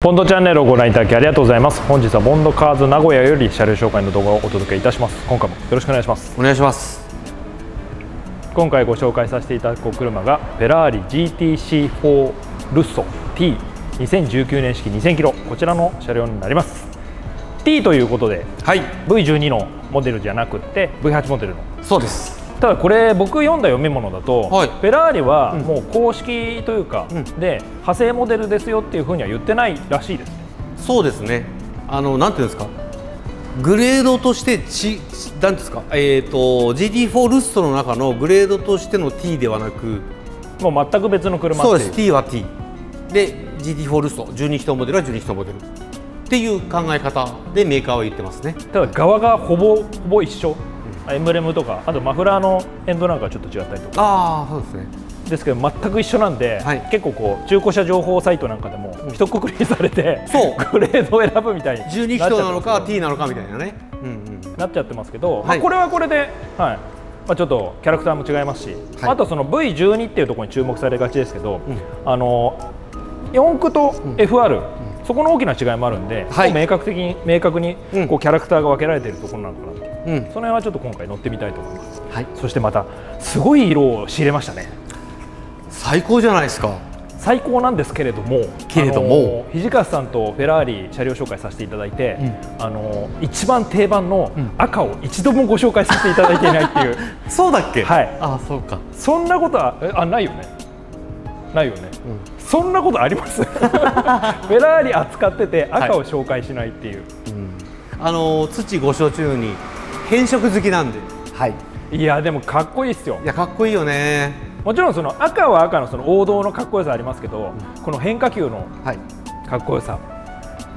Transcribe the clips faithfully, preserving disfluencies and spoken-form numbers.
ボンドチャンネルをご覧いただきありがとうございます。本日はボンドカーズ名古屋より車両紹介の動画をお届けいたします。今回もよろしくお願いします。 お願いします。 今回ご紹介させていただくお車がフェラーリ ジーティーシーフォー ルッソ ティーにせんじゅうきゅうねん式にせんキロ、こちらの車両になります。 ティー ということで、はい、ブイじゅうに のモデルじゃなくて ブイはち モデルの。 そうです。 ただこれ僕読んだ読み物だと、はい、フェラーリはもう公式というか、うん、で派生モデルですよっていうふうには言ってないらしいです。 そうですね。あのなんていうんですか、グレードとしてちなんですか、えっ、ー、と ジーティーフォー ルッソの中のグレードとしての ティー ではなく、 もう全く別の車っていう。 そうです。 ティー は ティー で ジーティーフォー ルッソじゅうに気筒モデルはじゅうに気筒モデルっていう考え方でメーカーは言ってますね。 ただ側がほぼほぼ一緒、うん、エンブレムとかあとマフラーのエンドなんかちょっと違ったりとか、 ああそうですね。 ですけど全く一緒なんで、はい、結構こう中古車情報サイトなんかでも一括りにされて、うん、そうグレードを選ぶみたいにじゅうに気筒なのか ティー なのかみたいなね、うんうん、 なっちゃってますけど、はい、まあこれはこれで、はい、まあ、ちょっとキャラクターも違いますし、はい、あとその ブイじゅうに っていうところに注目されがちですけど、うん、あのよん駆と エフアール、うん、そこの大きな違いもあるんで、はい、明確的に明確にこうキャラクターが分けられているところなのかなっていう、うん、その辺はちょっと今回乗ってみたいと思います。はい、そしてまたすごい色を仕入れましたね。 最高じゃないですか。 最高なんですけれども、 けれども土方さんとフェラーリ車両紹介させていただいて、うん、あの一番定番の赤を一度もご紹介させていただいていないっていう、 うん、そうだっけ。 はい、 あそうか。 そんなことはあないよねないよね、うん、そんなことありますフェラーリ扱ってて赤を紹介しないっていう、 はい、うん、あの土ご所中に変色好きなんで、はい、 いやでもかっこいいっすよ。 いやかっこいいよね。 もちろんその赤は赤のその王道のかっこよさありますけど、うん、この変化球のかっこよさ、はい、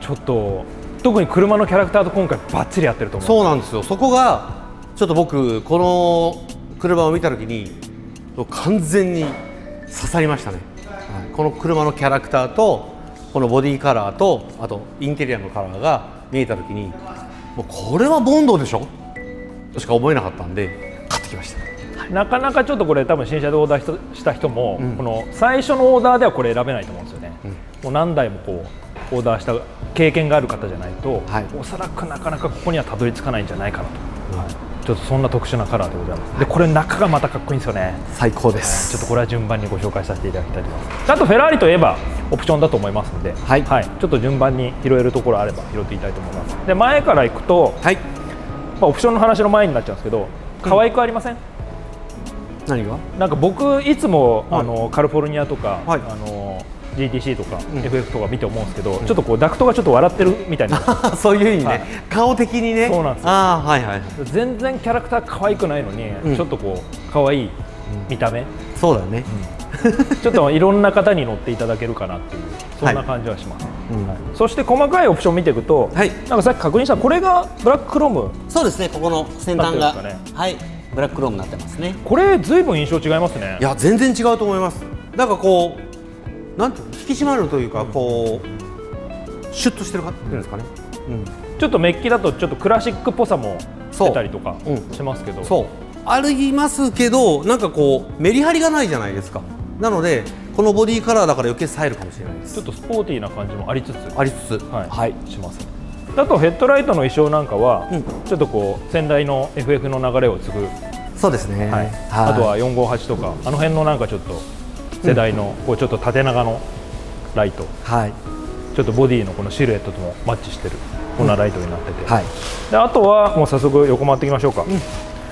ちょっと特に車のキャラクターと今回バッチリやってると思う。 そうなんですよ。そこがちょっと僕この車を見た時に完全に刺さりましたね、はい、この車のキャラクターとこのボディカラーとあとインテリアのカラーが見えた時にもうこれはボンドでしょとしか思えなかったんで買ってきました。 なかなかちょっとこれ多分新車でオーダーした人も、うん、この最初のオーダーではこれ選べないと思うんですよね、うん、もう何台もこうオーダーした経験がある方じゃないと、はい、おそらくなかなかここにはたどり着かないんじゃないかなと、うん、はい、ちょっとそんな特殊なカラーでございます。でこれ中がまたかっこいいんですよね。 最高です、 はい、ちょっとこれは順番にご紹介させていただきたいと思います。あとフェラーリといえばオプションだと思いますので、はい、はい、ちょっと順番に拾えるところあれば拾っていきたいと思います。で前からいくと、はい、まあ、オプションの話の前になっちゃうんですけど、可愛くありません？ 何が？なんか僕いつも、はい、あのカリフォルニアとか、はい、あの ジーティーシー とか、うん、エフエフ とか見て思うんですけど、うん、ちょっとこうダクトがちょっと笑ってるみたいなそういう意味ね、はい、顔的にね。 そうなんですよ。 あ、はいはい、 全然キャラクター可愛くないのに、うん、ちょっとこう可愛い見た目、うん、 そうだね、 うん、ちょっといろんな方に乗っていただけるかなっていうそんな感じはします、はい、うん、はい、そして細かいオプション見ていくと、はい、なんかさっき確認したこれがブラッククローム。 そうですね、ここの先端が、ね、はい、ブラッククロームになってますね。 これずいぶん印象違いますね。 いや全然違うと思います。なんかこうなんていうの、引き締まるというか、こうシュッとしてるかっていうんですかね、うん、 ちょっとメッキだとちょっとクラシックっぽさも出たりとかしますけど、 そう、うん、そうありますけど、なんかこうメリハリがないじゃないですか。なのでこのボディカラーだから余計冴えるかもしれないです。 ちょっとスポーティーな感じもありつつありつつ、 はい、はい、します。あとヘッドライトの衣装なんかは、うん、ちょっとこう先代の エフエフ の流れを継ぐ。 そうですね、はい、 あとはよんごはちとかあの辺のなんかちょっと世代の、うん、こうちょっと縦長のライト、はい、ちょっとボディのこのシルエットともマッチしてるこんなライトになってて、うん、はい、であとはもう早速横回っていきましょうか、うん、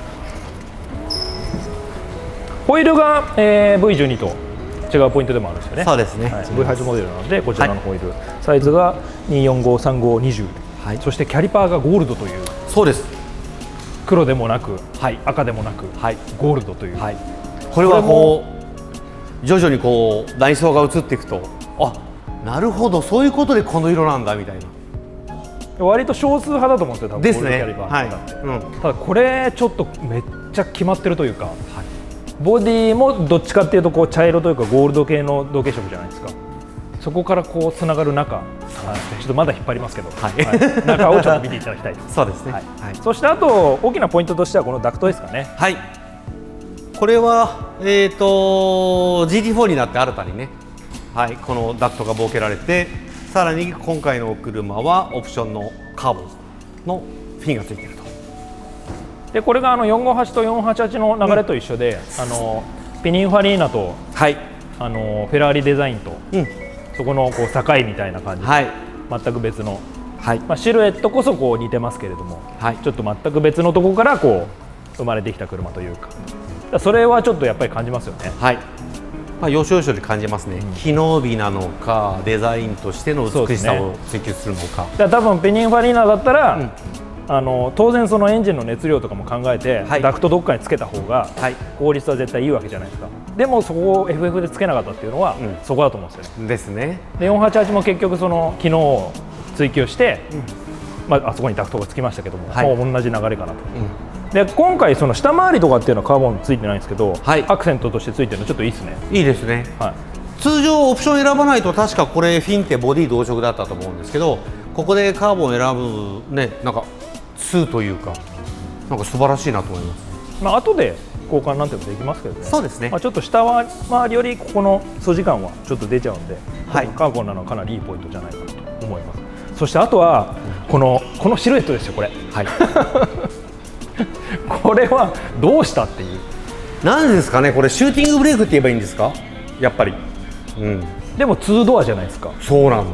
ホイールが、えー、ブイじゅうに と違うポイントでもあるんですよね。 そうですね、はい、 ブイはち モデルなのでこちらのホイール、はい、サイズがによんごさんごにじゅう、はい、そしてキャリパーがゴールドという。そうです、黒でもなく、はい、赤でもなく、はい、ゴールドという、はい、 これはこう徐々にこう内装が映っていくと、あ、なるほどそういうことでこの色なんだみたいな。 割と少数派だと思うんですよ多分ですね。 ゴールドキャリパーとかって、はい、うん、ただこれちょっとめっちゃ決まってるというか、はい、ボディもどっちかっていうとこう茶色というかゴールド系の同系色じゃないですか。そこからこうつながる中、はい、ちょっとまだ引っ張りますけど、はいはい、中をちょっと見ていただきたいと。 そうですね、はいはい、そしてあと大きなポイントとしてはこのダクトですかね。 はい、これは、えー、と ジーティーフォー になって新たにね、はい、このダクトが設けられて、 さらに今回のお車はオプションのカーボンのフィンがついていると。 でこれがあのよんごはちとよんはちはちの流れと一緒で、うん、あのピニンファリーナと、はい、あのフェラーリデザインと、うん、そこのこう境みたいな感じで、はい、全く別の、はい、まあ、シルエットこそこう似てますけれども、はい、ちょっと全く別のところからこう生まれてきた車というか、それはちょっとやっぱり感じますよね。はい、 まあ、要所要所で感じますね、うん、機能美なのかデザインとしての美しさを追求するのか。 だから多分ペニンファリーナだったら、うん、あの当然そのエンジンの熱量とかも考えて、はい、ダクトどっかにつけた方が効率は絶対いいわけじゃないですか。でもそこを エフエフ でつけなかったっていうのは、うん、そこだと思うんですよね。 ですね。 でよんはちはちも結局その機能を追求して、うん、まあ、あそこにダクトがつきましたけども、はい、もう同じ流れかなと。うん、で今回その下回りとかっていうのはカーボンついてないんですけど、はい、アクセントとしてついてるのちょっといいですね。 いいですね。はい、通常オプション選ばないと確かこれフィンってボディ同色だったと思うんですけど、ここでカーボン選ぶね、なんかツーというかなんか素晴らしいなと思います。 まあ後で交換なんてもできますけどね。 そうですね。 まあちょっと下回りよりここの素地感はちょっと出ちゃうんで、はい、カーボンなのはかなりいいポイントじゃないかなと思います。そしてあとはこのこのシルエットですよこれ。はい。これはどうしたっていう。 なんですかね、これシューティングブレークって言えばいいんですか、やっぱり。うん。 でもツードアじゃないですか。 そうなの。はい、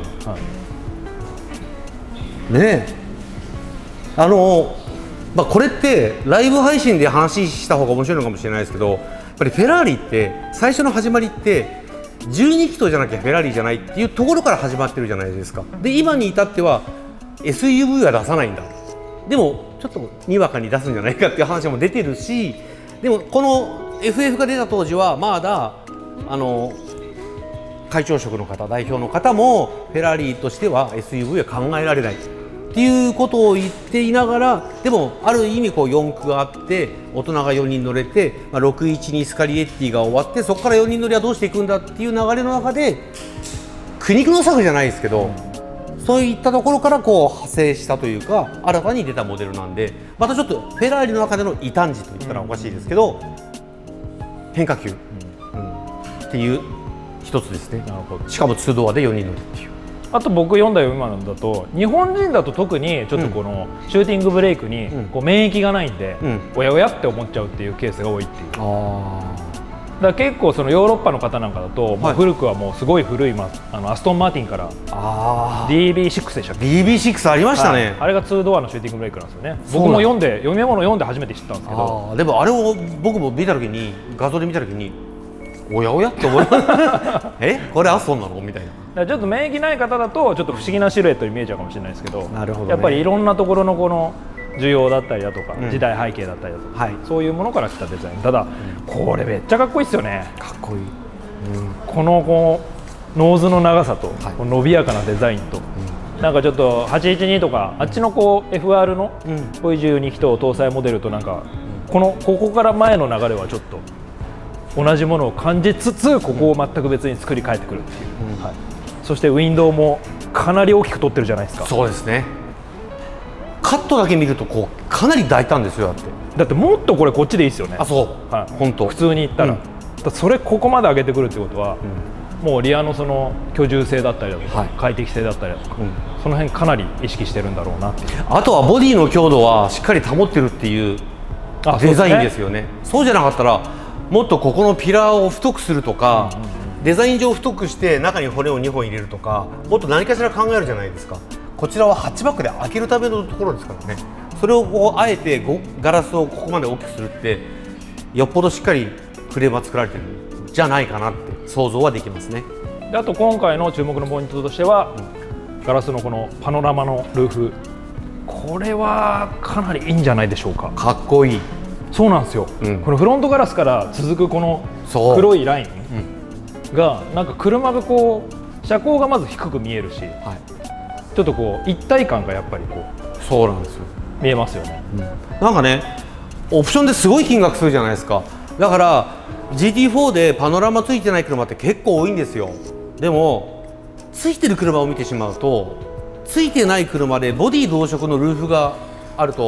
ねえ。あのまあこれってライブ配信で話した方が面白いのかもしれないですけど、やっぱりフェラーリって最初の始まりってじゅうに気筒じゃなきゃフェラーリじゃないっていうところから始まってるじゃないですか。で今に至っては エスユーブイ は出さないんだ。でもちょっとにわかに出すんじゃないかっていう話も出てるし、でもこの エフエフ が出た当時はまだあの会長職の方、代表の方もフェラーリとしては エスユーブイ は考えられないっていうことを言っていながら、でもある意味こうよん区があって大人がよにん乗れて、まあ、ろくいちにスカリエッティが終わって、そこからよにん乗りはどうしていくんだっていう流れの中で苦肉の策じゃないですけど、そういったところからこう派生したというか新たに出たモデルなんで、またちょっとフェラーリの中での異端児といったらおかしいですけど、変化球、うんうん、っていう一つですね。なるほど。しかもツードアでよにん乗りっていう。 あと僕読んだ読み物だと日本人だと特にちょっとこのシューティングブレイクにこう免疫がないんで、うん、おやおやって思っちゃうっていうケースが多いっていう。あだから結構そのヨーロッパの方なんかだと、もう古くはもうすごい古い、まあ、あのアストンマーティンから ディービーシックス でしたっけ。 ディービーシックス ありましたね、 はい、あれがツードアのシューティングブレイクなんですよね。僕も読んで読み物読んで初めて知ったんですけど、 あでもあれを僕も見た時に画像で見た時におやおやって思いましたえこれアストンなのみたいな。 ちょっと免疫ない方だとちょっと不思議なシルエットに見えちゃうかもしれないですけど、 なるほどね、 やっぱりいろんなところのこの需要だったりだとか、うん、時代背景だったりだとか、はい、そういうものから来たデザイン。ただ、うん、これめっちゃかっこいいですよね。 かっこいい、うん、 このこうノーズの長さと、はい、この伸びやかなデザインと、うん、なんかちょっとはちいちにとか、うん、あっちのこう エフアール の ブイじゅうに 気筒搭載モデルとなんか、うん、このここから前の流れはちょっと同じものを感じつつ、ここを全く別に作り変えてくるっていう、うん、はい、そしてウィンドウもかなり大きく取ってるじゃないですか。 そうですね。カットだけ見るとこうかなり大胆ですよ。だってだってもっとこれこっちでいいですよね。 あそう、はい、本当普通に言ったら、うん、だそれここまで上げてくるってことは、うん、もうリアのその居住性だったりだとか、はい、快適性だったりだとか、うん、その辺かなり意識してるんだろうなっていう。 あとはボディの強度はしっかり保ってるっていうデザインですよね。そう、そうじゃなかったらもっとここのピラーを太くするとか、うんうんうん、デザイン上太くして中に骨をにほん入れるとか、もっと何かしら考えるじゃないですか。こちらはハッチバックで開けるためのところですからね。それをこうあえてガラスをここまで大きくするってよっぽどしっかりフレームは作られてるんじゃないかなって想像はできますね。 であと今回の注目のポイントとしては、うん、ガラスのこのパノラマのルーフ、これはかなりいいんじゃないでしょうか。 かっこいい。 そうなんですよ、うん、このフロントガラスから続くこの黒いラインが、うん、なんか車がこう車高がまず低く見えるし、はい、ちょっとこう一体感がやっぱりこうそうなんですよ、 見えますよね、 うん、なんかねオプションですごい金額するじゃないですか。だから ジーティーフォー でパノラマついてない車って結構多いんですよ。でもついてる車を見てしまうと、ついてない車でボディ同色のルーフがあると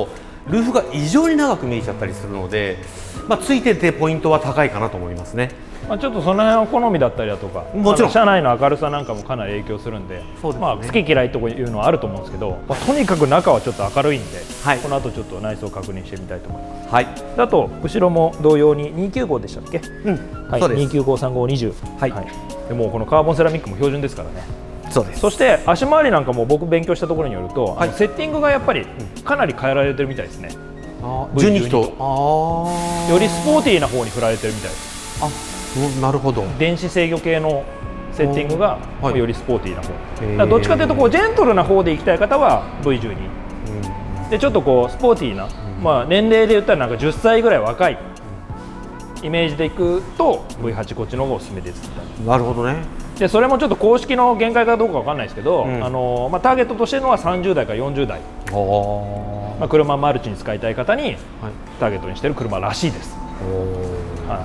ルーフが異常に長く見えちゃったりするので、まあ、ついててポイントは高いかなと思いますね。 まあちょっとその辺は好みだったりだとか、 もちろん車内の明るさなんかもかなり影響するんで、 そうですね、 まあ好き嫌いというのはあると思うんですけど、まあ、とにかく中はちょっと明るいんで、 はい、 この後ちょっと内装を確認してみたいと思います。 はい、 あと後ろも同様ににひゃくきゅうじゅうごでしたっけ？うん、はい、にひゃくきゅうじゅうご、さんじゅうご、にじゅう、はい、はい、でもうこのカーボンセラミックも標準ですからね。 そうです。 そして足回りなんかも僕勉強したところによると、はい、セッティングがやっぱりかなり変えられてるみたいですね。 じゅうに気筒、 あよりスポーティーな方に振られてるみたいです。 あ、なるほど。 電子制御系のセッティングがよりスポーティーな方、はい、だどっちかというとこうジェントルな方で行きたい方は ブイじゅうに、うん、でちょっとこうスポーティーな、うん、まあ年齢で言ったらなんかじゅっさいぐらい若いイメージでいくと ブイはち こっちの方がおすすめです。 なるほどね。でそれもちょっと公式の限界かどうかわかんないですけど、うん、あのまあ、ターゲットとしてのはさんじゅうだいからよんじゅうだい、まあ、車マルチに使いたい方にターゲットにしている車らしいです。 はい、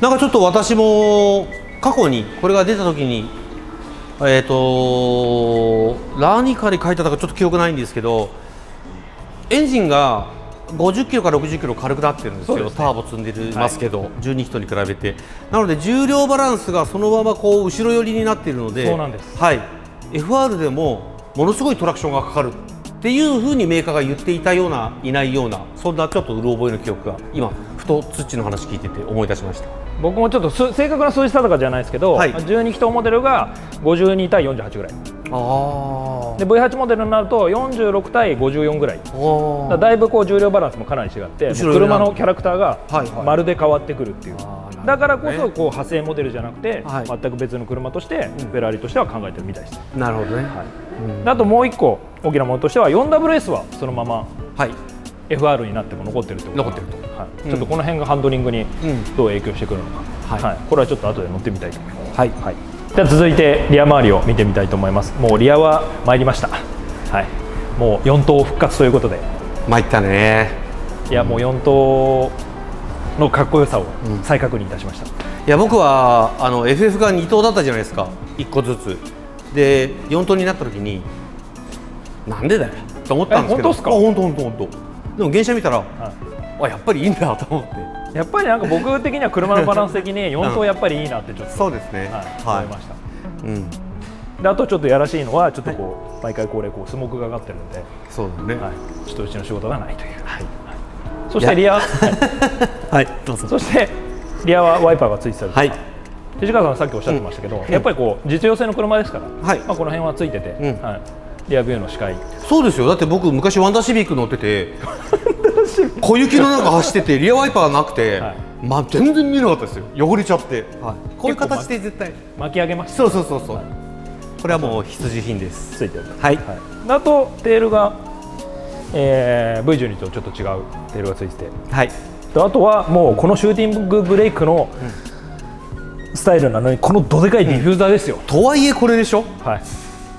なんかちょっと私も過去にこれが出た時にえっ、ー、とラーニカに書いてたかちょっと記憶ないんですけど、エンジンがごじゅっキロからろくじゅっキロ軽くなってるんですよ、ね、ターボ積んでますけど、はい、じゅうに気筒に比べて。なので重量バランスがそのままこう後ろ寄りになっているので、 そうなんです、 はい、エフアール でもものすごいトラクションがかかるっていうふうにメーカーが言っていたようないないような、そんなちょっとうろ覚えの記憶が今ふとツッチの話聞いてて思い出しました。 僕もちょっと正確な数字定かじゃないですけど、はい、じゅうに気筒モデルがごじゅうに対よんじゅうはちぐらい、あで ブイはち モデルになるとよんじゅうろく対ごじゅうよんぐらい、だ, だいぶこう重量バランスもかなり違って、車のキャラクターがまるで変わってくるっていう、はいはい、だからこそこう派生モデルじゃなくて、はい、全く別の車としてフェラーリとしては考えてるみたいです。 なるほどね、はい、 うん、あともういっこ大きなものとしては フォーダブリューエス はそのまま、はい、エフアール になっても残ってるってこと残ってると、 はい、うん、ちょっとこの辺がハンドリングにどう影響してくるのか、はいはい、これはちょっと後で乗ってみたいと思います。はい、はい、では続いてリア周りを見てみたいと思います。もうリアは参りました、はい、もうよん灯復活ということで参ったね。 いやもうよん灯のかっこよさを再確認いたしました。うん、いや僕はあの エフエフ がに灯だったじゃないですか、いっこずつでよん灯になった時になんでだよと思ったんですけど、 本当ですか？ 本当本当本当。でも原車見たら、はい、あやっぱりいいんだと思って。 やっぱりなんか僕的には車のバランス的によん灯やっぱりいいなってちょっと、 そうですね、 はい、思いました。うん、であとちょっとやらしいのはちょっとこう、はい、毎回これこうスモークがかかってるんで、 そうだね、 はい、ちょっとうちの仕事がないという。はい、はい、そしてリア、はい、はい、どうぞ。そしてリアはワイパーがついてたりとか、はい、藤川さんさっきおっしゃってましたけど、うん、やっぱりこう実用性の車ですから、はい、まあこの辺はついてて、うん、はい、リアビューの視界。 そうですよ。だって僕昔ワンダーシビック乗ってて小雪の中走っててリアワイパーなくて、はい、まあ全然見えなかったですよ。汚れちゃって、はい、こういう形で絶対巻き上げました。 そうそうそうそう、はい、これはもう必需品です。 ついてる、はい、はい、あとテールが、えー、ブイじゅうに とちょっと違うテールがついてて、はい、であとはもうこのシューティングブレークのスタイルなのにこのどでかいディフューザーですよ。 うん、とはいえこれでしょ。はい、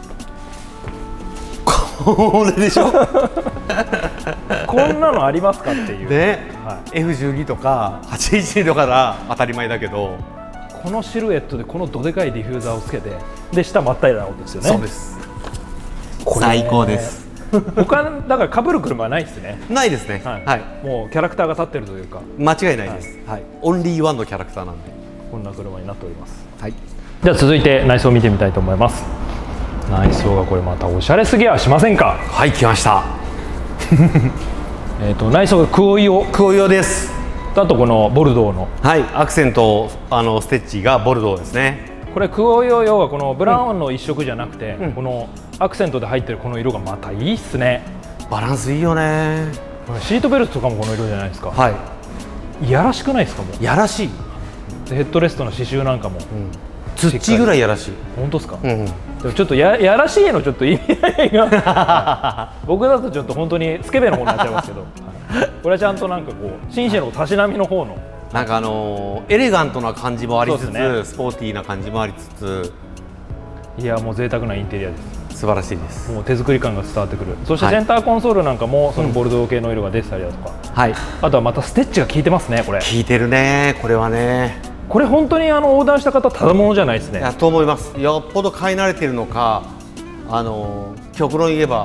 これでしょこんなのありますかっていうね、はい、エフじゅうに とかはちじゅういちとかな当たり前だけど、 このシルエットでこのどでかいディフューザーをつけて、で下真っ平らなことですよね。 そうです、最高です。 他だから被る車はないですね。 ないですね、 はい、はい、もうキャラクターが立ってるというか間違いないです、はい、オンリーワンのキャラクターなんでこんな車になっております。 はい、 じゃあ続いて内装を見てみたいと思います。内装がこれまたおしゃれすぎやしませんか。 はい、来ましたえと内装がクオイオクオイオです。 あとこのボルドーの、 はい、アクセントあのステッチがボルドーですね。 これクオイオ用はこのブラウンの一色じゃなくて、うん、このアクセントで入ってるこの色がまたいいっすね。 バランスいいよね。 これシートベルトとかもこの色じゃないですか。はい、いやらしくないですか。もうやらしい。 ヘッドレストの刺繍なんかも、うん、 ツッチぐらいやらしい。 本当ですか。うん、でもちょっと や, やらしいのちょっと意味ないが僕だとちょっと本当にスケベの方になっちゃいますけどこれはちゃんとなんかこう紳士のたしなみの方のなんかあのー、エレガントな感じもありつつ、ね、スポーティーな感じもありつつ、 いやもう贅沢なインテリアです。 素晴らしいです。 もう手作り感が伝わってくる。そしてセンターコンソールなんかもそのボルドー系の色が出てたりだとか、はい、あとはまたステッチが効いてますね。これ効いてるね。これはね、 これ本当にあのオーダーした方ただものじゃないですね。 いやと思います。よっぽど買い慣れてるのか、あの極論言えば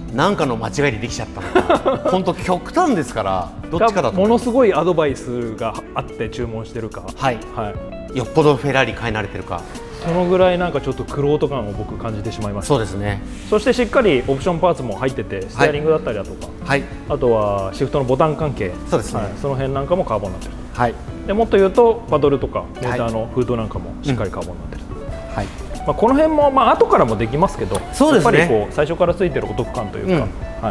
何かの間違いでできちゃったのか本当極端ですからどっちかだとものすごいアドバイスがあって注文してるか、 はい、はい、よっぽどフェラーリ買い慣れてるか、 そのぐらいなんかちょっと玄人感を僕感じてしまいました。 そうですね。 そしてしっかりオプションパーツも入ってて、ステアリングだったりだとか、はい、あとはシフトのボタン関係、そうですね、はい、その辺なんかもカーボンになってる、はい、でもっと言うとパドルとかモーターのフードなんかもしっかりカーボンになってる、うん、はい、まあこの辺もまあ後からもできますけど、そうですね、やっぱりこう最初からついてるお得感というか、うん、はい、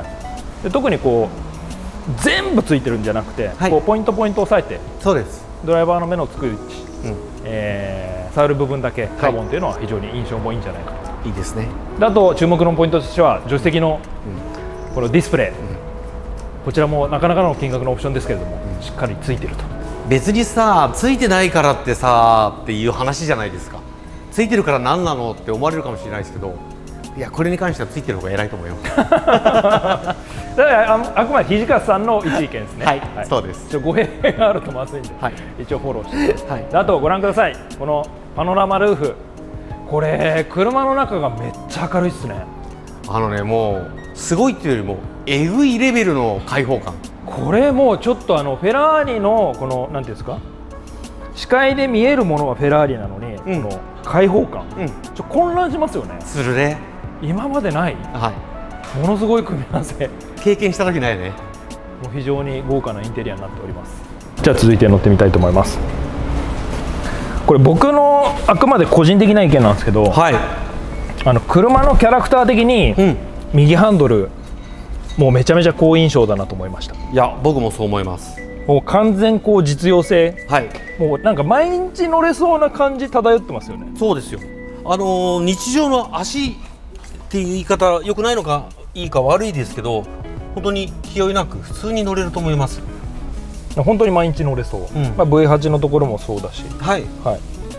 で特にこう全部ついてるんじゃなくて、はい、こうポイントポイントを押さえて、そうです、ドライバーの目のつく位置、うん、えー、触る部分だけカーボンというのは非常に印象もいいんじゃないかと、はい、いいですね。あと注目のポイントとしては助手席のこのディスプレイ、うん、こちらもなかなかの金額のオプションですけれども、うん、しっかりついてると。 別にさ、ついてないからってさっていう話じゃないですか。ついてるから何なのって思われるかもしれないですけど、いやこれに関してはついてる方が偉いと思いますだからああくまで土方さんの一意見ですね。 はい、はい、そうです。 ちょ語弊があるとまずいんで、はい、一応フォローして、はい、あとご覧ください、このパノラマルーフ、これ車の中がめっちゃ明るいっすね。 あのね、もうすごいっていうよりもえぐいレベルの開放感。 これもうちょっとあのフェラーリのこのなんていうんですか、視界で見えるものはフェラーリなのに、うん、この開放感、うん、ちょ混乱しますよね。 するね。 今までない、はい、ものすごい組み合わせ、 経験した時ないね。 もう非常に豪華なインテリアになっております。じゃあ続いて乗ってみたいと思います。これ僕のあくまで個人的な意見なんですけど、はい、あの車のキャラクター的に、うん、右ハンドルもうめちゃめちゃ好印象だなと思いました。 いや僕もそう思います。 もう完全こう実用性、はい、もうなんか毎日乗れそうな感じ漂ってますよね。 そうですよ。あのー、日常の足っていう言い方良くないのかいいか悪いですけど、本当に気負いなく普通に乗れると思います。 本当に毎日乗れそう、うん、まあ、ブイはち のところもそうだし、はい、はい、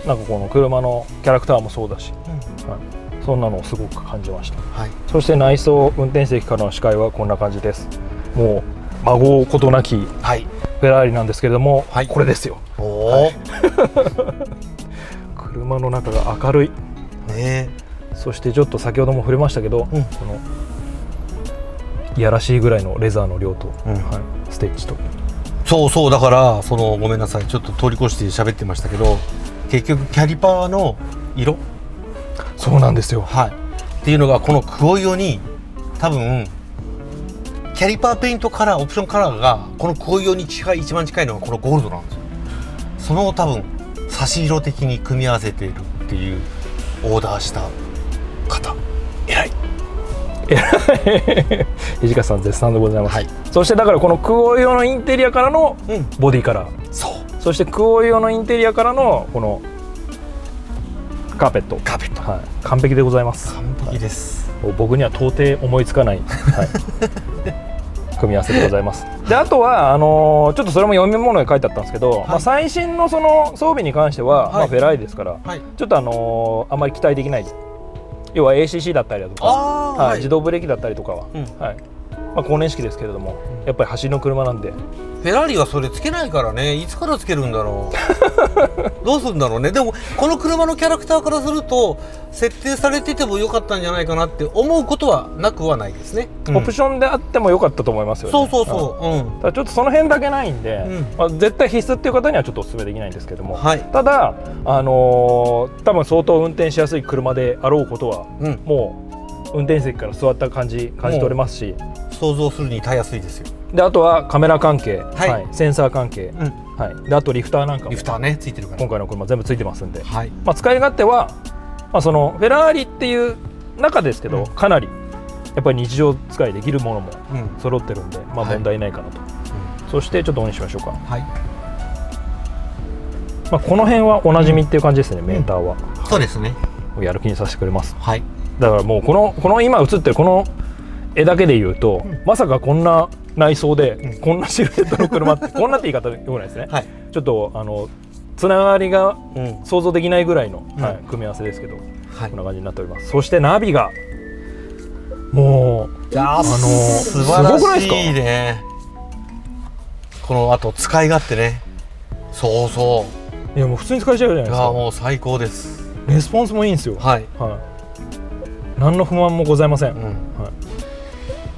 なんかこの車のキャラクターもそうだし、うん、はい、そんなのをすごく感じました、はい、そして内装運転席からの視界はこんな感じです。もう孫ことなきフェラーリなんですけれども、はい、これですよ。お、はい、車の中が明るい、ね、そしてちょっと先ほども触れましたけど、うん、このいやらしいぐらいのレザーの量と、うん、はい、ステッチと、 そうそう、だからそのごめんなさい、ちょっと通り越して喋ってましたけど、結局キャリパーの色、 そうなんですよ、 はい、っていうのがこの黒色に多分キャリパーペイントカラー、オプションカラーがこの黒色に近い、一番近いのがこのゴールドなんですよ。その多分差し色的に組み合わせているっていうオーダーした方、偉い土方さん絶賛でございます、はい、そしてだからこの黒色のインテリアからのボディカラー、うん、そう、そして黒色のインテリアからのこのカーペット、 カーペット、 はい、完璧でございます。 完璧です、 はい、僕には到底思いつかない、はい、組み合わせでございます。であとはあのー、ちょっとそれも読み物で書いてあったんですけど、はい、まあ最新のその装備に関しては、はい、まあフェラーリですから、はい、ちょっとあのー、あんまり期待できない、要は エーシーシー だったりだとか、はいはい、自動ブレーキだったりとかは、うん、はい、まあ、高年式ですけれども、うん、やっぱり走りの車なんで、 フェラーリはそれつけないからね、いつからつけるんだろうどうするんだろうね。でもこの車のキャラクターからすると設定されててもよかったんじゃないかなって思うことはなくはないですね、 うん、オプションであってもよかったと思いますよね。 そうそうそう、うん、 ただちょっとその辺だけないんで、うん、まあ、絶対必須っていう方にはちょっとお勧めできないんですけども、はい、ただ、あのー、多分相当運転しやすい車であろうことは、うん、もう運転席から座った感じ感じ取れますし、 想像するにたやすいですよ。 であとはカメラ関係、はいはい、センサー関係、うん、はい、であとリフターなんかもリフターねついてるから、 今回の車全部ついてますんで、はい、まあ、使い勝手は、まあ、そのフェラーリっていう中ですけど、うん、かなりやっぱり日常使いできるものも揃ってるんで、うん、まあ問題ないかなと、はい、そしてちょっとオンにしましょうか、はい、まあ、この辺はおなじみっていう感じですね、うん、メーターは、 うん、そうですね、 やる気にさせてくれます、はい、だからもうこのこの今映ってるこの絵だけで言うと、うん、まさかこんな内装で、うん、こんなシルエットの車ってこんなって言い方よくないですね、はい、ちょっとあのつながりが想像できないぐらいの、うん、はい、組み合わせですけど、はい、こんな感じになっております。そしてナビがもうあの素晴らしいね。このあと使い勝手ね、そうそう、 いやもう普通に使えちゃうじゃないですか。 いやもう最高です。 レスポンスもいいんですよ。はい、はい、何の不満もございません、うん、はい、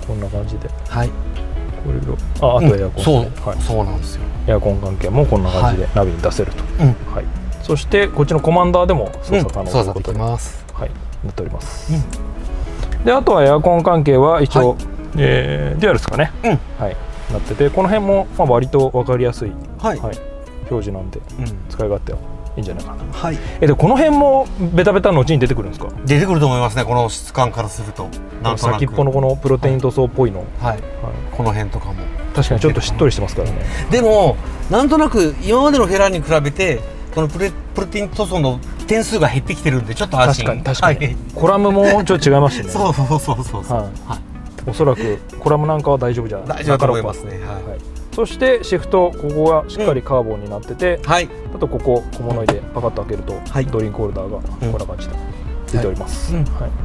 こんな感じで、 はい、 これをああとエアコン、 そう、 はい、 そうなんですよ。 エアコン関係もこんな感じでナビに出せると、 うん、 はい、そしてこっちのコマンダーでも操作可能ということで、 はい、 なっております。であとはエアコン関係は一応、はい、えー、デュアルですかね、うん、はい、なってて、この辺もまあ割と分かりやすい、はいはい、表示なんで、うん、使い勝手はいいんじゃないかな。はい、えでこの辺もベタベタの後に出てくるんですか？ 出てくると思いますね、この質感からすると。 なんとなく先っぽのこのプロテイン塗装っぽいの、 はい、はい、この辺とかも確かにちょっとしっとりしてますからね。 でもなんとなく今までのフェラーに比べてこのプレプロテイン塗装の点数が減ってきてるんでちょっと安心。 確かに確かに、はい、コラムもちょっと違いますしね。 そうそうそうそうそう、はい、 おそらくコラムなんかは大丈夫じゃない大丈夫だと思いますね。はい、はい、 そしてシフト、ここがしっかりカーボンになってて、うん、はい、あとここ小物入れパカッと開けると、はい、ドリンクホルダーがこんな感じで出ております。はい、はい、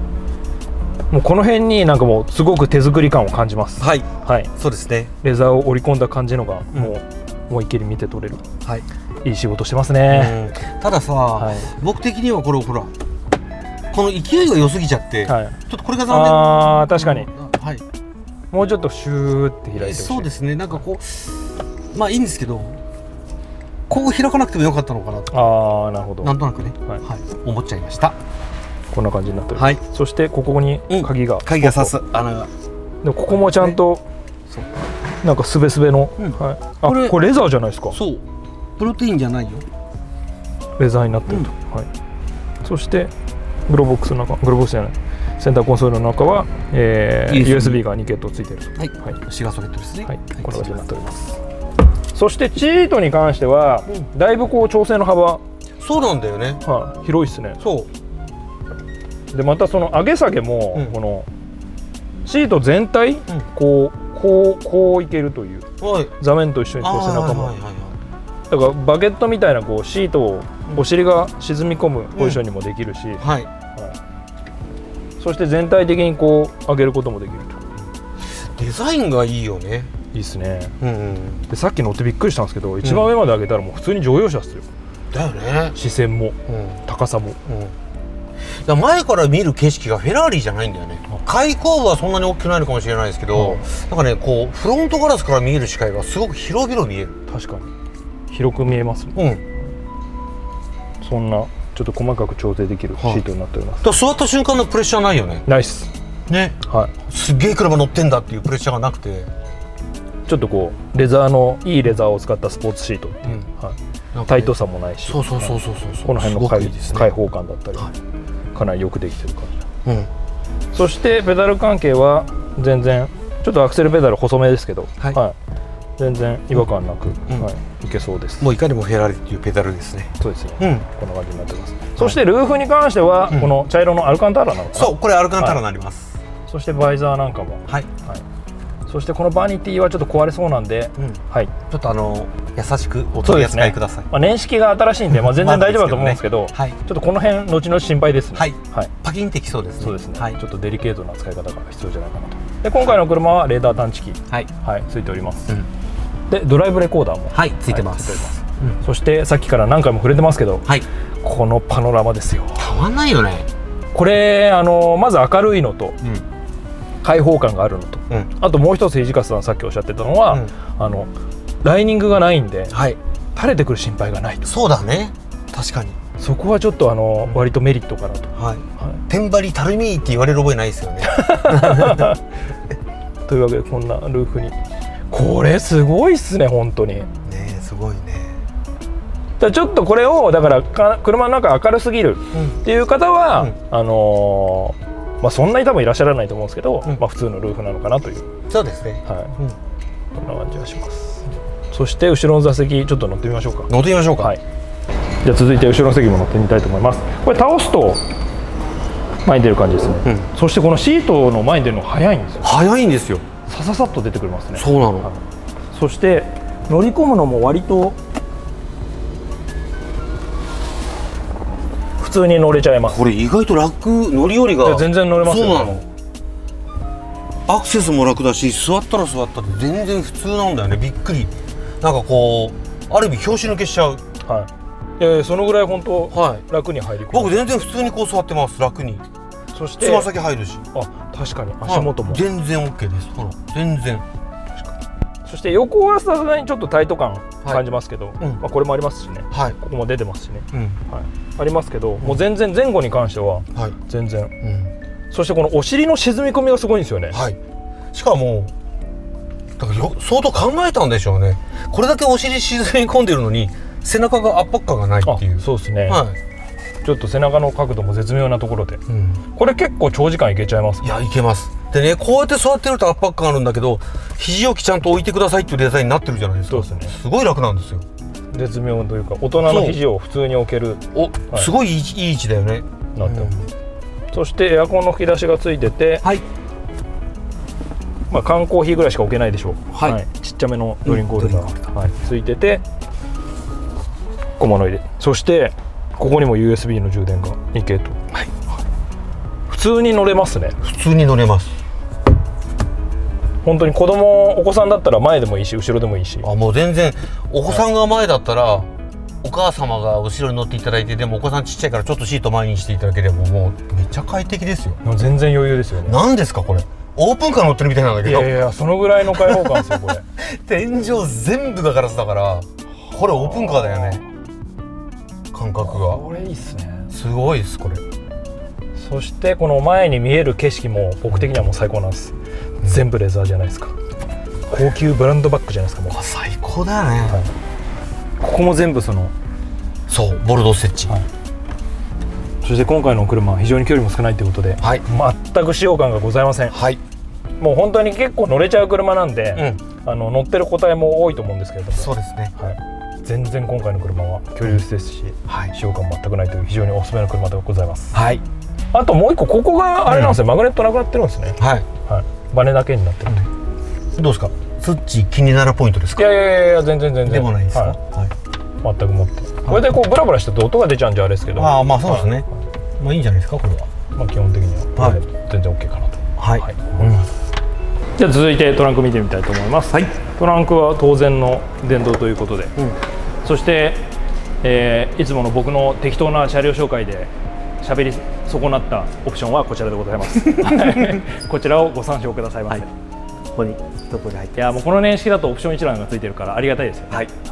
もうこの辺になんかもうすごく手作り感を感じます。はい、はい、そうですね。レザーを織り込んだ感じのがもう、うん、思いっきり見て取れる、はい、いい仕事してますね。 うん、たださ、はい、僕的にはこれほらこの勢いが良すぎちゃって、はい、ちょっとこれが残念。 ああ確かに、はい、もうちょっとシューって開いてほしい。 そうですね、なんかこうまあいいんですけどこう開かなくてもよかったのかなと。 ああなるほど、 なんとなくね、はいはい、思っちゃいました。 こんな感じになっております。はい、そしてここに鍵が、うん、 鍵が刺す穴が、 でここもちゃんと、ね、なんかすべすべの、うん、はい、あこれこれレザーじゃないですか。そうプロテインじゃないよ、レザーになってると、うん、はい、そしてグローボックスの中、グローボックスじゃないセンターコンソールの中は、えー、ユーエスビー がにケットついていると、はい、はい、シガーソケットですね。はい、こんな感じになっております。そしてチートに関しては、うん、だいぶこう調整の幅、 そうなんだよね、 はい、広いですね。そうでまたその上げ下げも、うん、このシート全体、うん、こうこうこういけるという、はい、座面と一緒にこう背中も、だからバケットみたいなこうシートをお尻が沈み込むポジションにもできるし、うん、はい、はい、そして全体的にこう上げることもできると。デザインがいいよね。 いいですね。うんうん、でさっき乗ってびっくりしたんですけど、一番上まで上げたらもう普通に乗用車ですよ。 だよね。 視線も、うん、高さも。うん、 だ前から見る景色がフェラーリじゃないんだよね。開口部はそんなに大きくないのかもしれないですけど、うん、なんかねこうフロントガラスから見える視界がすごく広々見える。 確かに広く見えますね。うん、そんなちょっと細かく調整できるシートになっております。 だ座った瞬間のプレッシャーないよね。 ないっすね。はい、すっげえ車乗ってんだっていうプレッシャーがなくて、 ちょっとこうレザーのいいレザーを使ったスポーツシートっていう、うん、はい、ね、タイトさもないし、そうそうそうそうそう、この辺の開、ね、開放感だったり、はい、かなりよくできてる感じ、うん、そしてペダル関係は全然ちょっとアクセルペダル細めですけど、はい、はい、全然違和感なく、うん、はい、いけそうです。 もういかにもフェラーリっていうペダルですね。 そうですね、うん、こんな感じになってます。そしてルーフに関しては、うん、この茶色のアルカンターラなのかな。 そう、これアルカンターラになります。はい、 そしてバイザーなんかも、はい、はい、そしてこのバニティはちょっと壊れそうなんで、うん、はい、 ちょっとあの優しくお取り扱いください。 まあ年式が新しいんで、まあ全然大丈夫だと思うんですけど、はい、ちょっとこの辺後々心配ですね。はい、はい、 パキンってきそうですね。 そうですね。はい、ちょっとデリケートな使い方が必要じゃないかなと。で今回の車はレーダー探知機、はい、はい、ついております。うん、でドライブレコーダーも、はい、ついてます。はい、ついております。うん、そしてさっきから何回も触れてますけど、はい、このパノラマですよ。 たまんないよね。 これあのまず明るいのと、うん、開放感があるのと、うん、あともう一つ土方さんさっきおっしゃってたのは、うん、あのライニングがないんで、はい、垂れてくる心配がないと。 そうだね、確かにそこはちょっとあの、うん、割とメリットかなと。はい、はい、 天張りたるみって言われる覚えないですよね。 というわけでこんなルーフに、これすごいっすね本当にね。 すごいね。 だちょっとこれをだからか車の中明るすぎるっていう方は、うん、あのー、まあそんなに多分いらっしゃらないと思うんですけど、うん、まあ普通のルーフなのかなという。そうですね。はい。うん、こんな感じがします。そして後ろの座席ちょっと乗ってみましょうか。 乗ってみましょうか。はい。 じゃあ続いて後ろの席も乗ってみたいと思います。これ倒すと前に出る感じですね。うん、そしてこのシートの前に出るのが早いんですよ。 早いんですよ。 さささっと出てくれますね。 そうなの。はい、 そして乗り込むのも割と普通に乗れちゃいます。 これ意外と楽、乗り降りが全然乗れますよ。そうなの。 アクセスも楽だし、座ったら座ったって全然普通なんだよね。びっくり。なんかこうある意味拍子抜けしちゃう。はい。いやいやそのぐらい本当、はい、楽に入り込む。僕全然普通にこう座ってます。楽に。 そしてつま先入るし、 あ確かに足元も、 はい、全然 オーケー です。ほら全然。 そして横はさすがにちょっとタイト感感じますけど、はい、うん、まあこれもありますしね、はい、ここも出てますしね、うん、はい、ありますけど、うん、もう全然前後に関しては全然、はい、うん、そしてこのお尻の沈み込みがすごいんですよね。はい、 しかもだからよ相当考えたんでしょうね。これだけお尻沈み込んでるのに背中が圧迫感がないっていう。 そうですね、はい、ちょっと背中の角度も絶妙なところで、うん、これ結構長時間いけちゃいます。 いやいけます。でね、こうやって座ってると圧迫感あるんだけど、肘置きちゃんと置いてくださいっていうデザインになってるじゃないですか。そうですね、すごい楽なんですよ。 絶妙というか大人の肘を普通に置ける、 お、はい、すごいいい、いい位置だよね。 なってます、うん、そしてエアコンの吹き出しがついてて、はい、まあ缶コーヒーぐらいしか置けないでしょう、はいはい、ちっちゃめのドリンクホルダー、うん、はい、ついてて小物入れ、そしてここにも ユーエスビー の充電がに系と、はい、普通に乗れますね。 普通に乗れます。 本当に子供お子さんだったら前でもいいし後ろでもいいし、 あもう全然お子さんが前だったら、はい、お母様が後ろに乗っていただいて、でもお子さんちっちゃいからちょっとシート前にしていただければもうめっちゃ快適ですよ。 全然余裕ですよね。 何ですかこれ、オープンカー乗ってるみたいなんだけど。 いやいやそのぐらいの開放感ですよこれ天井全部がガラスだからこれオープンカーだよね、感覚が。 これいいっすね。 すごいですこれ。 そしてこの前に見える景色も僕的にはもう最高なんです、うん、全部レザーじゃないですか。高級ブランドバッグじゃないですか。もう最高だよね、はい、 ここも全部そのそうボルドー設置、はい、 そして今回の車は非常に距離も少ないということで、はい、全く使用感がございません、はい、もう本当に結構乗れちゃう車なんで、うん、あの乗ってる個体も多いと思うんですけれども、 そうですね、はい、 全然今回の車は居留スですし、はい、使用感も全くないという非常におすすめの車でございます。はい、あともう一個ここがあれなんですよ、うん、マグネットなくなってるんですね。はい、はい、バネだけになってるんで、 うん、どうですかスッチ気になるポイントですか。 いやいやいや全然全然でもないですか、はいはい、 全くもって、はい、これでこうブラブラしてて音が出ちゃうんじゃあれですけど、 ああまあそうですね、はい、まあいいんじゃないですかこれは。 まあ基本的には、はい、全然 OK かなと、 はいはい、思います。 じゃあ続いてトランク見てみたいと思います、はい、トランクは当然の電動ということで、うん、そして、えー、いつもの僕の適当な車両紹介で喋り損なったオプションはこちらでございますこちらをご参照くださいませ、はい、 ここにどこに入ってます。 いやもうこの年式だとオプション一覧がついてるからありがたいですよね、はいはい、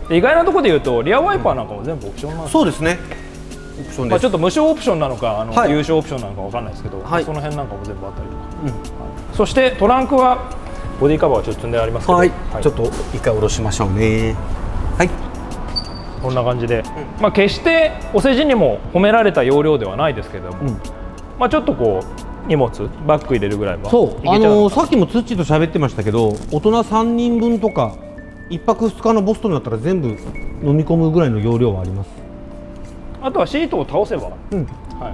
で意外なところで言うとリアワイパーなんかも全部オプションなんです、 そうですね、オプションです。 まあちょっと無償オプションなのかあの、はい、有償オプションなのかわかんないですけど、はい、その辺なんかも全部あったりとか、うん、はい、そしてトランクはボディカバーはちょっと積んでありますけど、はいはい、 ちょっと一回下ろしましょうね。はい、 こんな感じで、うん、まあ決してお世辞にも褒められた容量ではないですけども、うん、まあちょっとこう荷物バッグ入れるぐらいはそう、あのー、さっきもツッチーと喋ってましたけど、大人さんにんぶんとかいっぱくふつかのボストンだったら全部飲み込むぐらいの容量はあります。 あとはシートを倒せば、うん、はい、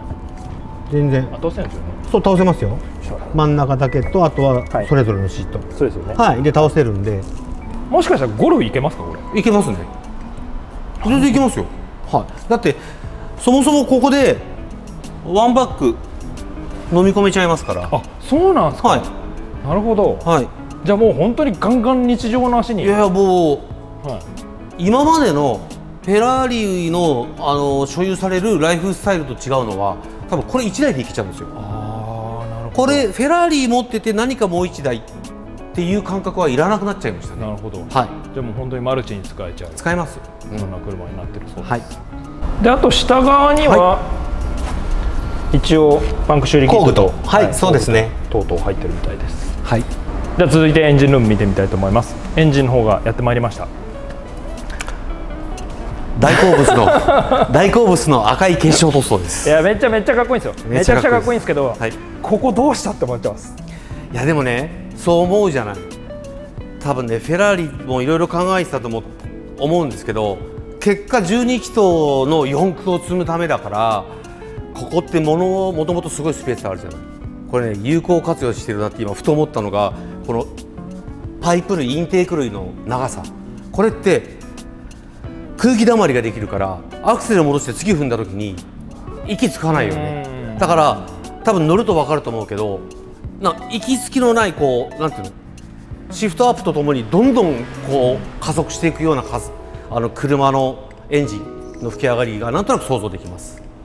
全然倒せるんですよね。 そう倒せますよ。真ん中だけとあとはそれぞれのシート、はい、 そうですよね。 はい、で倒せるんで、 もしかしたらゴルフいけますかこれ。 いけますね。全然いけますよ。はい。だってそもそもここでワンバッグ飲み込めちゃいますから。 あ、そうなんですか。はい。なるほど。はい。じゃあもう本当にガンガン日常の足に。 いやもう、はい、今までのフェラーリのあの所有されるライフスタイルと違うのは、多分これいちだいでいけちゃうんですよ。ああ、なるほど。これフェラーリ持ってて何かもういちだいっていう感覚はいらなくなっちゃいましたね。 なるほど。はい。 じゃあもう本当にマルチに使えちゃう。 使えます。 そんな車になってるそうです。はい。 であと下側には、はい、一応パンク修理キットと、 はい、はい、そうですね。 とうとう入ってるみたいです。はい。では続いてエンジンルーム見てみたいと思います。エンジンの方がやってまいりました。 大好物の大好物の赤い結晶塗装です。 いやめっちゃめっちゃかっこいいんですよ。めちゃくちゃかっこいいんですけど、はい、ここどうしたって思ってます。 いやでもね、そう思うじゃない。多分ねフェラーリもいろいろ考えてたと思思うんですけど、結果じゅうに気筒のよん駆を積むためだから、ここってものもともとすごいスペースあるじゃない。これね有効活用してるなって今ふと思ったのが、このパイプ類インテーク類の長さ、これって空気溜まりができるからアクセルを戻して次踏んだ時に息つかないよね。だから多分乗ると分かると思うけど、な息つきのないこうなんていうの、シフトアップとともにどんどんこう加速していくような数あの車のエンジンの吹き上がりがなんとなく想像できます。うん、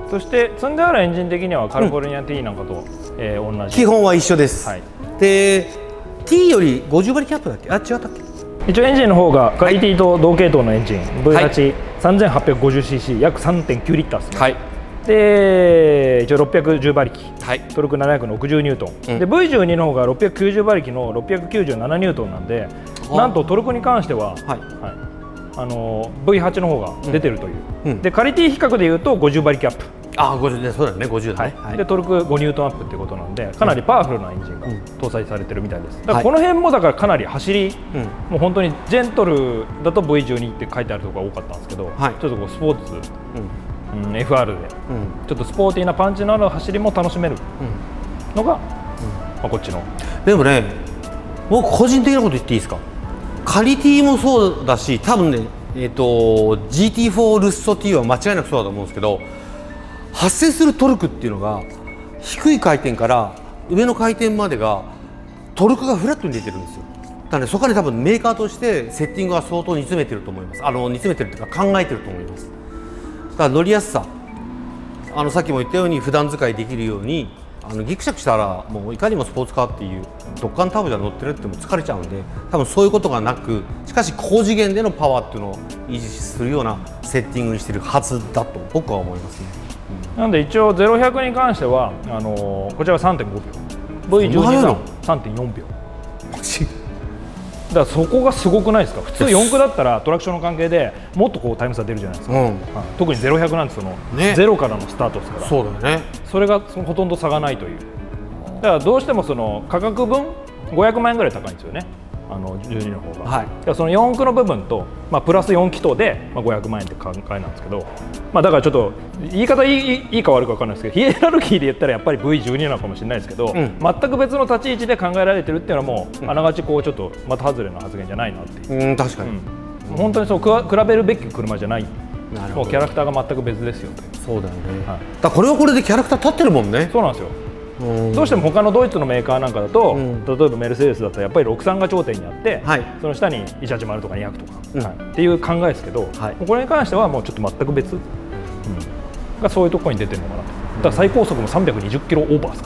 そして積んであるエンジン的にはカリフォルニア T なんかと、うん、えー、同じ基本は一緒です、 はい、 で T よりごじゅう馬力アップだっけ、あ、違ったっけ。 一応エンジンの方がカリティと同系統のエンジン ブイはちさんぜんはっぴゃくごじゅうシーシー 約 さんてんきゅうリッターですね、はい、で一応ろっぴゃくじゅう馬力、はい、トルクななひゃくろくじゅうニュートン、うん、で ブイじゅうに の方がろっぴゃくきゅうじゅう馬力のろっぴゃくきゅうじゅうななニュートンなんで、なんとトルクに関しては、はいはい、あの ブイはち の方が出てるという、うんうん、でカリティ比較でいうとごじゅう馬力アップ、 ああごじゅうね、そうだよね、ごじゅうだね、 はい、でトルクごニュートンアップっていうことなんで、かなりパワフルなエンジンが搭載されてるみたいです。だからこの辺もだからかなり走り、うん、もう本当にジェントルだと ブイじゅうに って書いてあるところが多かったんですけど、はい、ちょっとこうスポーツ、うんうん、エフアール で、うん、ちょっとスポーティーなパンチのある走りも楽しめるのが、うんまあ、こっちの。 でもね、僕個人的なこと言っていいですか。カリティもそうだし、多分ね、えーと、ジーティーフォー ルッソ T は間違いなくそうだと思うんですけど、発生するトルクっていうのが低い回転から上の回転までがトルクがフラットに出てるんですよ。だからね、そこに多分メーカーとしてセッティングは相当煮詰めてると思います。あの煮詰めてるっていうか考えてると思います。だから乗りやすさ、あのさっきも言ったように普段使いできるように、あのギクシャクしたらもういかにもスポーツカーっていうドッカンターボじゃ乗ってるっても疲れちゃうんで、多分そういうことがなく、しかし高次元でのパワーっていうのを維持するようなセッティングにしてるはずだと僕は思いますね。 なんで一応ゼロひゃくに関してはあのー、こちらは さんてんごびょう、ブイじゅうに が さんてんよんびょう、だからそこがすごくないですか。普通よん区だったらトラクションの関係でもっとこうタイム差出るじゃないですか、うん、特にゼロひゃくなんてその、ね、ゼロからのスタートですから、 そうだよね、 それがそのほとんど差がないという。だからどうしてもその価格分ごひゃくまんえんぐらい高いんですよね、あのじゅうにの方が、はい、だからそのよん区の部分と、まあ、プラスよん気筒で、まあ、ごひゃくまんえんって考えなんですけど、まあ、だからちょっと言い方いい、いいか悪いか分からないですけど、ヒエラルキーで言ったらやっぱり ブイじゅうに なのかもしれないですけど、うん、全く別の立ち位置で考えられてるっていうのはもう、うん、あながちこうちょっと的外れの発言じゃないなっていう、 うん、確かに、 うん、本当にそう比べるべき車じゃない、もうキャラクターが全く別ですよと。 そうだよね、はい、だこれはこれでキャラクター立ってるもんね。 そうなんですよ。どうしても他のドイツのメーカーなんかだと、うん、例えばメルセデスだったらやっぱりろくじゅうさんが頂点にあって、はい、その下にいちはちまるとかにひゃくとか、うんはい、っていう考えですけど、はい、これに関してはもうちょっと全く別、うん、がそういうところに出てるのかなと。だから最高速もさんびゃくにじゅっキロオーバーです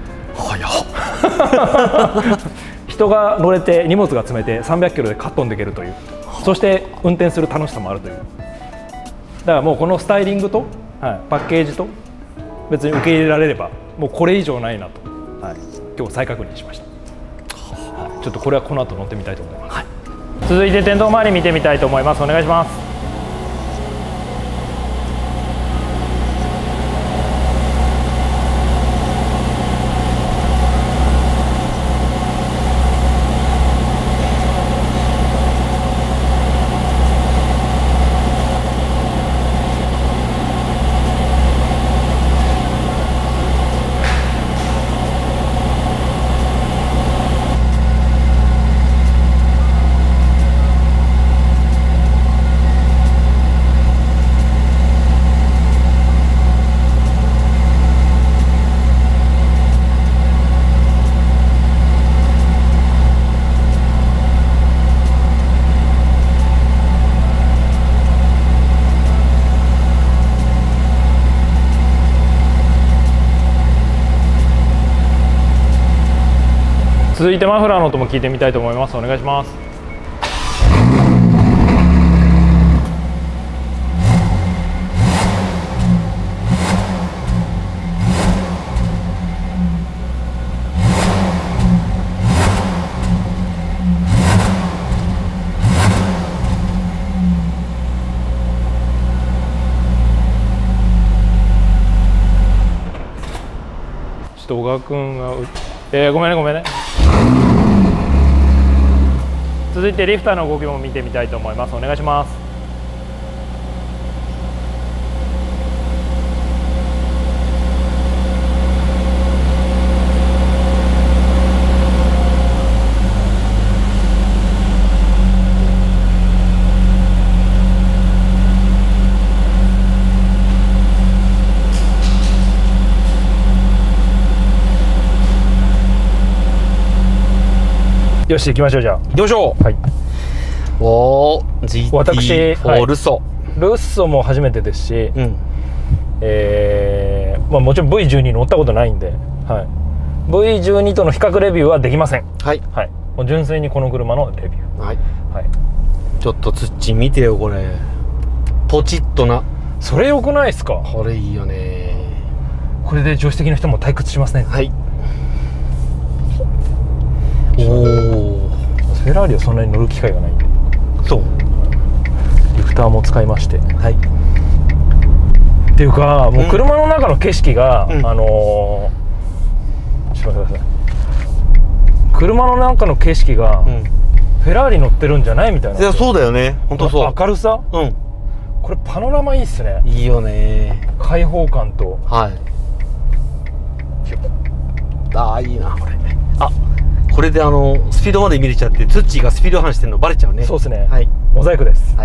からね。人が乗れて荷物が積めてさんびゃっキロでかっ飛んでいけるという、そして運転する楽しさもあるという。だからもうこのスタイリングと、はい、パッケージと別に受け入れられればもうこれ以上ないなと、はい、今日再確認しました、はい、ちょっとこれはこの後乗ってみたいと思います、はい、続いて電動周り見てみたいと思います。お願いします。続いてマフラーの音も聞いてみたいと思います。お願いします。ちょっと小川君が、えー、ごめんねごめんね。続いてリフターの動きも見てみたいと思います。お願いします。よし行きましょう。じゃあ行きましょう。はい。おお、ジーティーフォー ルッソ。 ルッソも初めてですし、うん、 えーまあ、もちろん ブイじゅうに 乗ったことないんで、はい、ブイじゅうに との比較レビューはできません。 はい、 はい、もう純粋にこの車のレビュー。 はい、 はい、 ちょっと土見てよこれ、ポチッとな。 それ良くないですか？ これいいよね。 これで助手席の人も退屈しますね。 はい。おお。 フェラーリはそんなに乗る機会がないんで。 そう。 リフターも使いまして。 はい。 っていうか、もう車の中の景色が、うん、あのー、ちょっと待ってください。車の中の景色が、うん、フェラーリ乗ってるんじゃないみたいな。 いや、そうだよね。本当そう。 明るさ。 うん。 これパノラマいいっすね。 いいよね。 開放感と。 はい。ああ、いいなこれ。あ、これであのスピードまで見れちゃって、ツッチーがスピード違反してるのバレちゃうね。 そうですね。 はい。 モザイクです。 はい。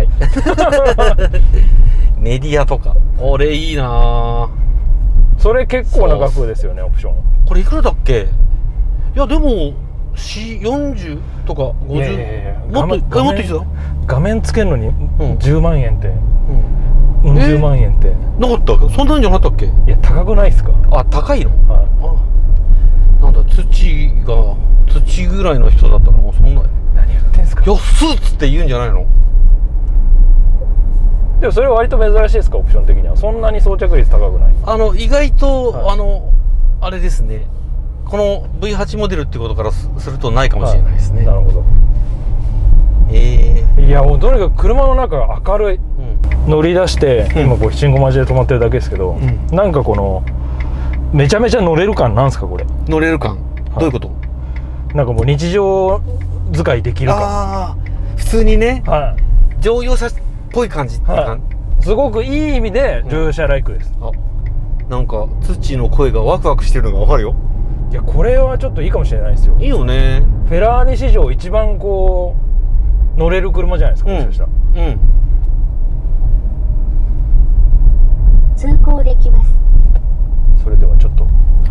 メディアとか。俺いいな。 それ結構な額ですよね、オプション。 これいくらだっけ？いやでもよんじゅうとかごじゅう、もっともっといいだ。 画面つけるのにじゅうまんえんって、 うん、 じゅうまんえんってなかった？そんなんじゃなかったっけ？いや高くないですか？ あ、高いの？はい。なんだ、土が土ぐらいの人だったらもうそんな。 何言ってんすか？ いや、スーツって言うんじゃないの？ でもそれは割と珍しいですか？オプション的にはそんなに装着率高くない？あの意外と、はい、あのあれですね、この ブイはち モデルってことからするとないかもしれないですね。 はい、なるほど。 えー、 いやもうとにかく車の中が明るい、うん、乗り出して、うん、今こう信号待ちで止まってるだけですけど、うん、なんかこのめちゃめちゃ乗れる感なんですかこれ？乗れる感、はい、どういうこと？なんかもう日常使いできる感。ああ、普通にね、はい、乗用車っぽい感じっていうか、はい、すごくいい意味で乗用車ライクです。うん、あ、なんかツッチーの声がワクワクしてるのがわかるよ。いやこれはちょっといいかもしれないですよ。いいよね。フェラーリ史上一番こう乗れる車じゃないですか、もしかしたら。うん。通行できます。それではちょっと、はい、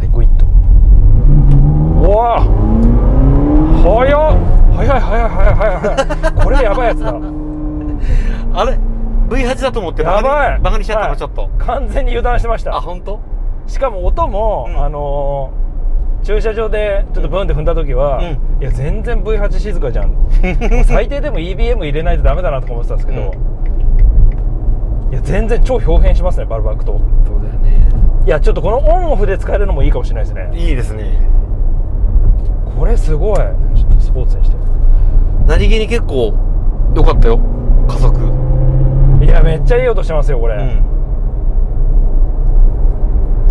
グイッと。うわー、早っ、早い早い早い早い早い。これやばいやつだ。あれ ブイはち だと思ってバカにバカにしちゃったの、ちょっと完全に油断してました。あ、本当？しかも音も、うん、あのー駐車場でちょっとブンって踏んだ時は、うん、いや全然 ブイはち 静かじゃん。最低でも イービーエム 入れないとダメだなとか思ってたんですけど、うん、いや全然超表変しますね、バルバックと。そうだよね。いやちょっとこのオンオフで使えるのもいいかもしれないですね。いいですね。これすごい。ちょっとスポーツにして。何気に結構良かったよ、加速。いやめっちゃいい音してますよこれ。うん、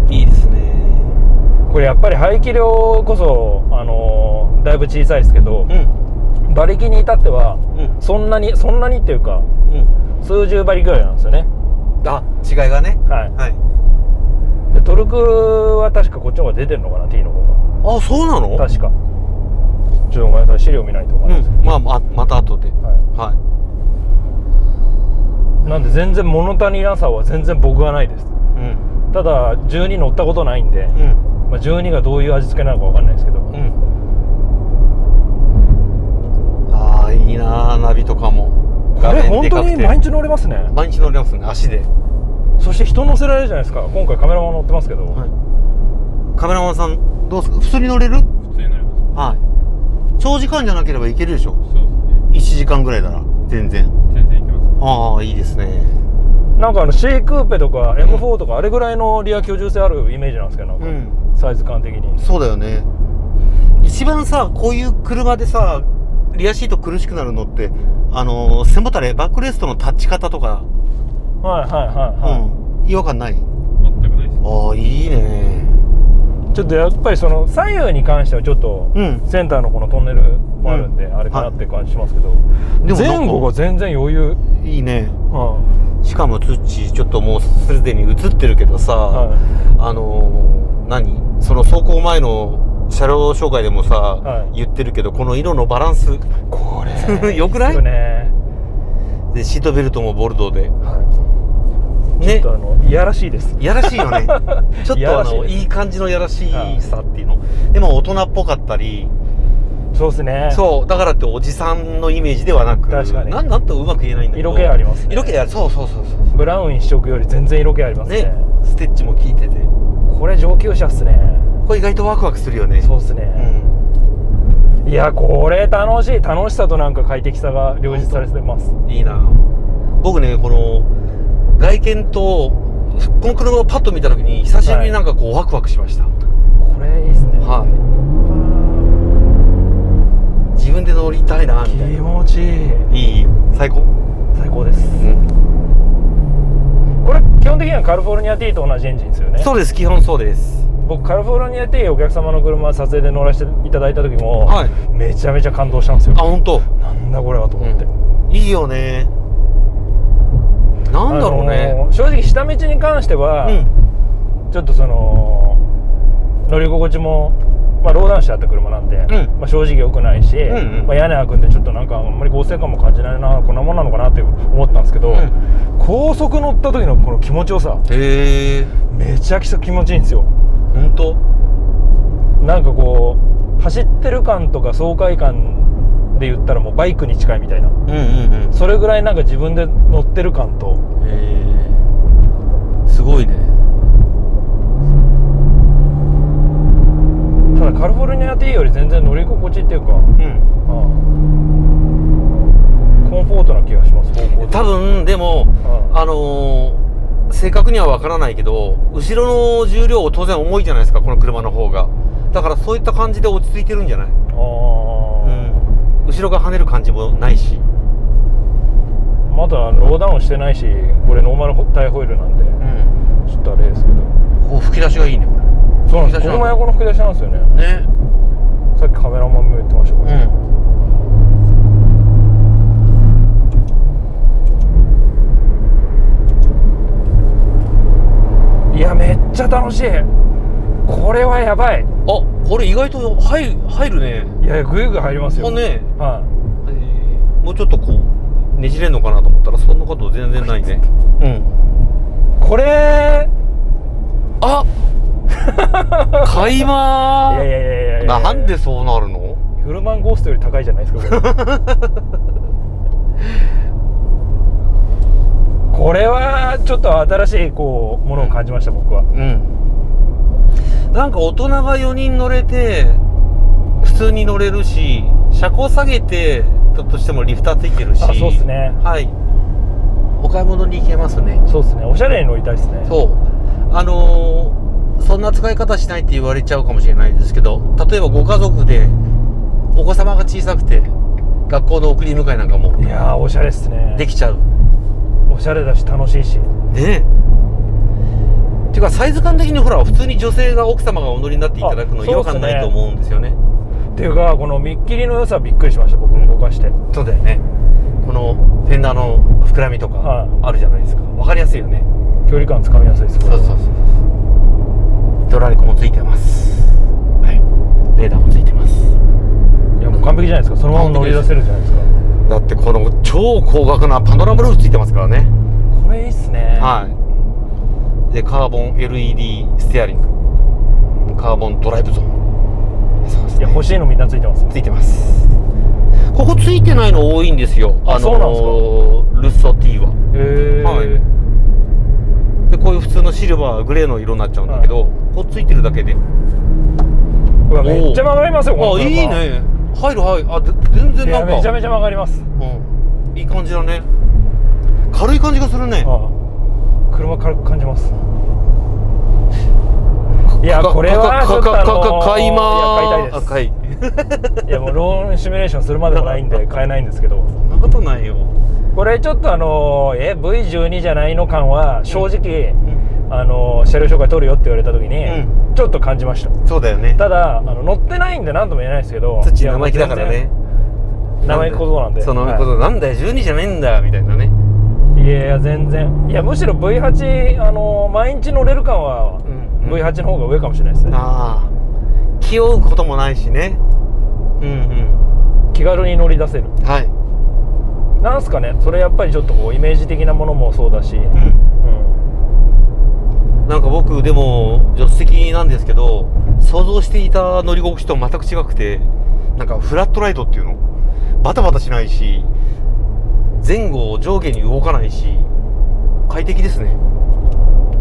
いいですね。これやっぱり排気量こそ、あのー、だいぶ小さいですけど、うん、馬力に至っては、うん、そんなにそんなにっていうか、うん、数十馬力ぐらいなんですよね。あ、違いがね。はい、はい、でトルクは確かこっちの方が出てるのかな、 T の方が。あ、そうなの？確か。ちょっとごめんなさい、資料見ないと分かんないですけど、うん、まあ、ままた後で。はい、はい、なんで全然物足りなさは全然僕はないです。うん、ただじゅうに乗ったことないんで、うん、まあじゅうにがどういう味付けなのか分かんないですけど、うん、ああいいな、ナビとかも。これ本当に毎日乗れますね。毎日乗れますね、足で。そして人乗せられるじゃないですか。今回カメラマン乗ってますけど、はい、カメラマンさんどうですか？普通に乗れる？普通に乗れます。はい。長時間じゃなければいけるでしょ。そうですね。いちじかんぐらいなら全然全然いけます。ああいいですね。なんかあの C クーペとか エムフォー とかあれぐらいのリア居住性あるイメージなんですけど、なんか、うん、サイズ感的に。そうだよね。一番さ、こういう車でさリアシート苦しくなるのって、あのー、背もたれバックレストの立ち方とか。はいはいはいはい、うん、違和感ない？全くないです。ああいいね。ちょっとやっぱりその左右に関してはちょっと、うん、センターのこのトンネルもあるんで、うん、あれかなって感じしますけど、はい、前後が全然余裕。いいね。はあ、しかもツッチーちょっともうすでに映ってるけどさ、はい、あのー、何その走行前の車両紹介でもさ、はい、言ってるけど、この色のバランスこれよくない？いいね。でシートベルトもボルドーで、はい、ね、ちょっとあのいやらしいです。いやらしいよね。ちょっとあのいい感じのやらしさっていうの、はい、でも大人っぽかったり。そうですね。そうだからっておじさんのイメージではなく、確かになんなんとうまく言えないんだけど、色気ありますね。色気ある。そうそうそうそう。ブラウン一色より全然色気ありますね。ね、 ステッチも効いてて、 これ上級者っすね。 これ意外とワクワクするよね。 そうっすね、うん、いやこれ楽しい。楽しさとなんか快適さが両立されてます。 いいな。僕ねこの外見とこの車をパッと見た時に久しぶりになんかこう、はい、ワクワクしました。 これいいっすね。 はい、自分で乗りたいなみたいな。 気持ちいい。 いい、最高最高です、うん、これ基本的にはカリフォルニア T と同じエンジンですよね。 そうです、基本そうです。僕カリフォルニア T お客様の車撮影で乗らせていただいた時も、はい、めちゃめちゃ感動したんですよ。 あ、本当。 なんだこれはと思って、 うん、いいよね。なんだろうね、 あのー、正直下道に関しては、うん、ちょっとその乗り心地も、まあ、ローダウンしてあった車なんで、うん、まあ、正直良くないし、うんうん、まあ、屋根開くんでちょっとなんかあんまり剛性感も感じないな、こんなもんなのかなって思ったんですけど、うん、高速乗った時のこの気持ちよさ、へー、めちゃくちゃ気持ちいいんですよ。 本当？ なんかこう走ってる感とか爽快感で言ったらもうバイクに近いみたいな、うんうんうん、それぐらいなんか自分で乗ってる感と、 へー、すごいね。 ただカリフォルニア T より全然乗り心地っていうか、うん、ああ、コンフォートな気がします。 多分でも、あ、あのー正確には分からないけど、後ろの重量当然重いじゃないですか、この車の方が。だからそういった感じで落ち着いてるんじゃない？あ、うん、後ろが跳ねる感じもないし、 まだローダウンしてないし、これノーマルタイホイールなんで、うん、ちょっとあれですけど、 ここ吹き出しがいいね、これ。 そうなんです、ここもエアコンの吹き出しなんですよね。ね、さっきカメラマンも言ってましたから、うん、いやめっちゃ楽しい。これはやばい。あ、 これ意外と入る、入るね。 いやグイグイ入りますよ。 ね、はい、えー、もうちょっとこうねじれんのかなと思ったらそんなこと全然ないね。うん、 これあ買いまー。いやいやいやいや、なんでそうなるの？ フルマンゴーストより高いじゃないですかこれこれはちょっと新しいこうものを感じました、僕は。うん、 なんか大人がよにん乗れて普通に乗れるし、車高下げてだとしてもリフターついてるし。 あ、そうですね。 はい、お買い物に行けますね。 そうですね、おしゃれに乗りたいですね。 そう、あのー、そんな使い方しないって言われちゃうかもしれないですけど、例えばご家族でお子様が小さくて学校の送り迎えなんかも、 いやーおしゃれですね。 できちゃう。 おしゃれだし楽しいしね。っていうかサイズ感的にほら普通に女性が奥様がお乗りになっていただくの違和感ないと思うんですよね。 っていうかこの見っ切りの良さびっくりしました、僕も動かして。 そうだよね。このフェンダーの膨らみとかあるじゃないですか、分かりやすいよね。 距離感つかみやすいです。 そうそうそう。ドラレコもついてます。はい、レーダーもついてます。 いやもう完璧じゃないですか。そのまま乗り出せるじゃないですか。 だってこの超高額なパノラマルーフついてますからね。 これいいっすね。 はい。でカーボン エルイーディー ステアリング、カーボンドライブゾーン。 そうですね、いや欲しいのみんなついてます、ね、 ついてます。ここついてないの多いんですよ。 あ、あのー、そうなんですか。 ルッソ T は。 へー、はい。 でこういう普通のシルバーグレーの色になっちゃうんだけど、はい、こうついてるだけで、 うわめっちゃ曲がりますよ。 あ、いいね。入る入る。あ、全然なんかめちゃめちゃ曲がります。 うん、いい感じだね。軽い感じがするね。ああ、 車軽く感じます。いやこれはちょっとあのー、 買いまーす。買いたいです。いやもうローンシミュレーションするまでもないんで買えないんですけど。 そんなことないよ。 これちょっとあのー、え ブイじゅうに じゃないの感は正直、うんうん、あのー、車両紹介取るよって言われた時に、うん、ちょっと感じました。 そうだよね。 ただあの乗ってないんで何とも言えないですけど、 土生意気だからね。 生意気小僧なんで。 そのこと、はい、なんだよじゅうにじゃねえんだみたいなね。 いやいや全然。いやむしろ ブイはち あのー、毎日乗れる感は、うんうん、ブイはち の方が上かもしれないですね。ああ、 気負うこともないしね。うんうん。 気軽に乗り出せる。 はい。 なんすかね、それやっぱりちょっとこうイメージ的なものもそうだし、うんうん、 なんか僕でも助手席なんですけど、想像していた乗り心地と全く違くて、なんかフラットライトっていうの、バタバタしないし前後上下に動かないし快適ですね。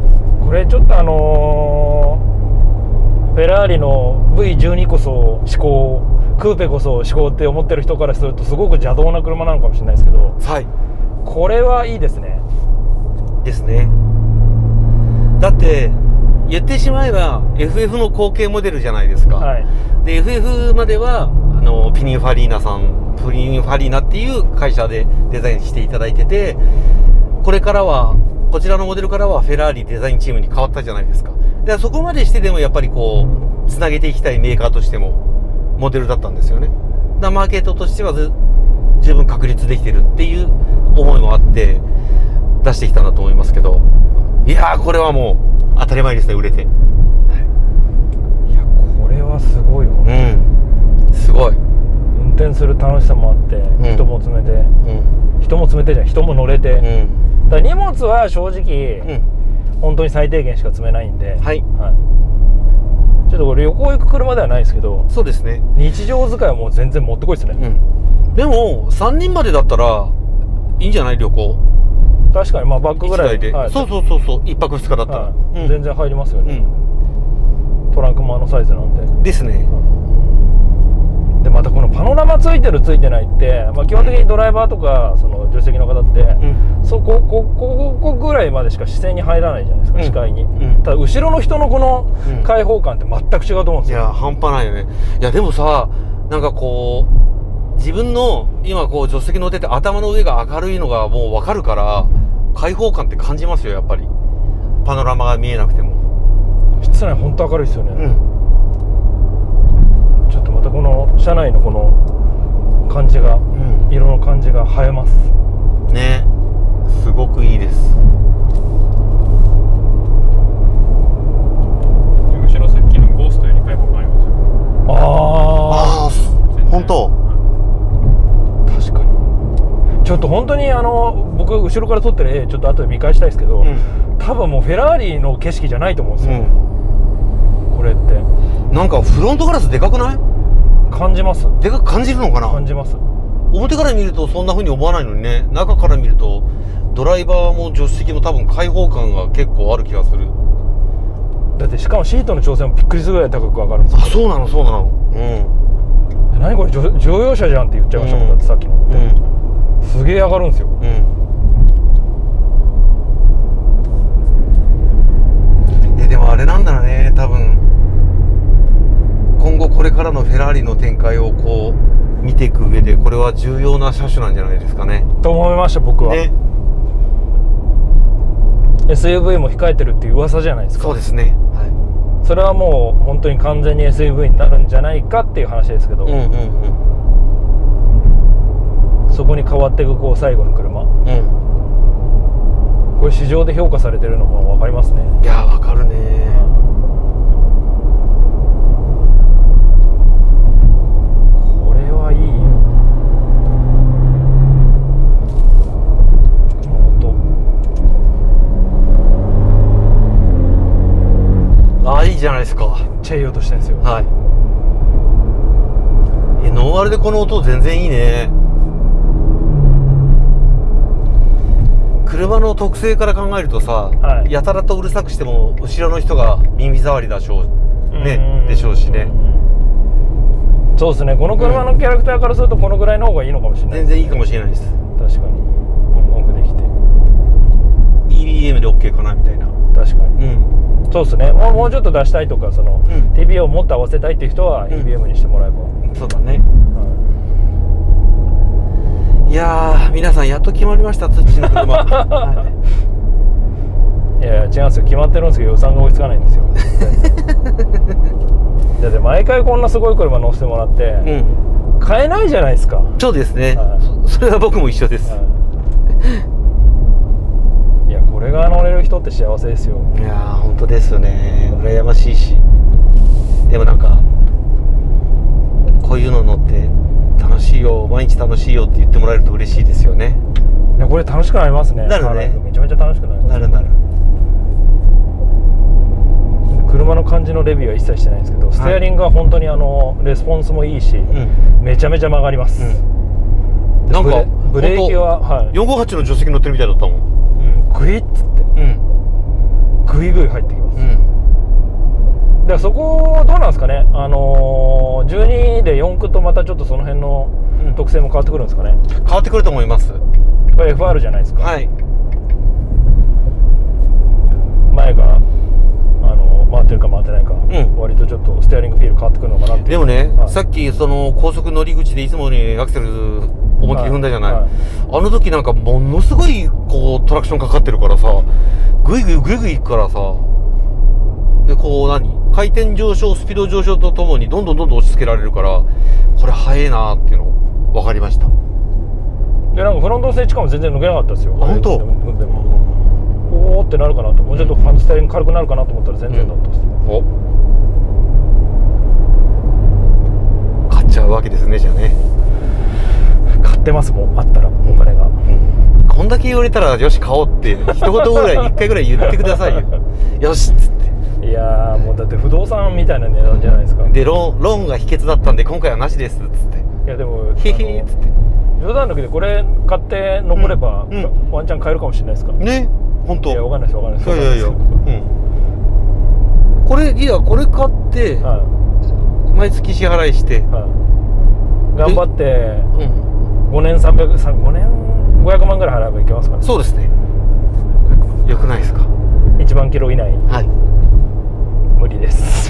これちょっとあのー、フェラーリの ブイじゅうに こそ思考、クーペこそ思考って思ってる人からするとすごく邪道な車なのかもしれないですけど、 はい、 これはいいですね。 ですね。だって言ってしまえば エフエフ の後継モデルじゃないですか、はい、で エフエフ まではあのピニンファリーナさんピニンファリーナっていう会社でデザインしていただいてて、これからはこちらのモデルからはフェラーリデザインチームに変わったじゃないですか。でそこまでしてでもやっぱりこうつなげていきたいメーカーとしてもモデルだったんですよね。だマーケットとしては十分確立できてるっていう思いもあって出してきたんだと思いますけど、いやーこれはもう当たり前ですね、売れて。いやこれはすごいよ、 うん、すごい。 運転する楽しさもあって、うん、人も詰めて、うん、人も詰めてじゃん、人も乗れて、うん、だから荷物は正直、うん、本当に最低限しか積めないんで、はい、はい、ちょっとこれ旅行行く車ではないですけど、 そうですね、 日常使いはもう全然もってこいですね、 うん、でもさんにんまでだったらいいんじゃない、旅行。 確かに、まあバッグぐらいで、 はい、そうそうそうそう、いっぱくふつかだったら、はい、 うん、全然入りますよね、うん、トランクもあのサイズなんでですね、はい、 でまたこのパノラマついてるついてないって、まあ、基本的にドライバーとかその助手席の方って、うん、そここここぐらいまでしか視線に入らないじゃないですか、うん、視界に、うん、ただ後ろの人のこの開放感って全く違うと思うんですよ、 いや半端ないよね。いやでもさ、なんかこう自分の今こう助手席乗ってて頭の上が明るいのがもう分かるから開放感って感じますよ、やっぱり。パノラマが見えなくても室内本当明るいですよね、 うん、 ちょっとまたこの車内のこの感じが、うん、色の感じが映えますね。すごくいいです。 後ろさっきのゴーストより開放感ありますよ。 ああ本当、 確かにちょっと本当にあの僕後ろから撮ってる絵ちょっと後で見返したいですけど、うん、多分もうフェラーリの景色じゃないと思うんですよ、うん、これってなんかフロントガラスでかくない？ 感じます。 でかく感じるのかな？ 感じます。 表から見るとそんな風に思わないのにね、中から見るとドライバーも助手席も多分開放感が結構ある気がする。 だってしかもシートの調整もびっくりするぐらい高く上がるんですよ。 あ、そうなのそうなの。うん。 何これ乗用車じゃんって言っちゃいましたもん、うん、だってさっきのって、うん、すげえ上がるんですよ、うん、 えでもあれなんだろうね、多分今後これからのフェラーリの展開をこう見ていく上でこれは重要な車種なんじゃないですかね。 と思いました僕は、ね、エスユーブイ も控えてるっていう噂じゃないですか。 そうですね、はい、 それはもう本当に完全に エスユーブイ になるんじゃないかっていう話ですけど、うんうんうん、そこに変わっていくこう最後の車、うん、これ市場で評価されてるのも分かりますね。 いや分かるね、 これはいいよ。この音、ああいいじゃないですか。 めっちゃいい音してるんですよ。 はい。えノンアルでこの音全然いいね。車の特性から考えるとさ、はい、やたらとうるさくしても後ろの人が耳障りだしょうねでしょうしね。 そうですね。この車のキャラクターからするとこのぐらいの方がいいのかもしれない、 全然いいかもしれないです。 確かにオンオフできてイービーエム で OK かなみたいな。 確かに、うん、そうですね。もう、もうちょっと出したいとかその、うん、ティービーエー をもっと合わせたいっていう人は イービーエム にしてもらえば、うん、 そうだね、はい、いやー皆さんやっと決まりました、土の車、はい、 いやいや違うんですよ、決まってるんですけど予算が追いつかないんですよだって毎回こんなすごい車乗せてもらって、うん、買えないじゃないですか。 そうですね、はい、それは僕も一緒です、はい 、いやこれが乗れる人って幸せですよ。 いやー本当ですよね、羨ましいし、でもなんかこういうの乗って楽しいよ、毎日楽しいよって言ってもらえると嬉しいですよね。 いやこれ楽しくなりますね。 なるね、 めちゃめちゃ楽しくなります。 なるなる。 車の感じのレビューは一切してないんですけど、ステアリングは本当にあのレスポンスもいいし、うん、めちゃめちゃ曲がります、うん、なんかブレーキは、はい、 よんごはちの助手席乗ってるみたいだったもん、 うん、グイッつって、うん、グぐいぐい入ってきます。 うん、 だからそこどうなんですかね、あのー、じゅうにでよん駆とまたちょっとその辺の特性も変わってくるんですかね。 変わってくると思います。 これ エフアール じゃないですか。 はい。 前があの回ってるか回ってないか、 うん、 割とちょっとステアリングフィール変わってくるのかなって。 でもね、 はい、 さっきその高速乗り口でいつもにアクセル思いっきり踏んだじゃない、はいはい、あの時なんかものすごいこうトラクションかかってるからさ、グイグイグイグイいくからさ、でこう何回転上昇スピード上昇とともにどんどんどんどん押し付けられるから、これ速いなーっていうの分かりました。 でなんかフロントの接地感も全然抜けなかったですよ。 あ、本当？ でもおーってなるかなと、もうちょっとファンスタイリング軽くなるかなと思ったら全然だったです、うん、 お買っちゃうわけですね。じゃあね、 買ってますもん、あったらお金が、うん、 こんだけ言われたらよし買おうって一言ぐらいいっかいぐらい言ってくださいよよしっつって。 いやーもうだって不動産みたいな値段じゃないですか。 でローンローンが秘訣だったんで今回はなしですっつって。 いやでもへへっつって冗談抜きでこれ買って残れば、うんうん、ワンチャン買えるかもしれないですからね。 本当。 いやわかんないですわかんないです。 いやいやいや、うん、これいやこれ買って、はい、毎月支払いして、はい、 頑張って、うん、ごねんさんびゃくごねんごひゃくまんぐらい払えばいけますから、ね、 そうですね。よくないですか。 いちまんキロ以内。 はい、 無理です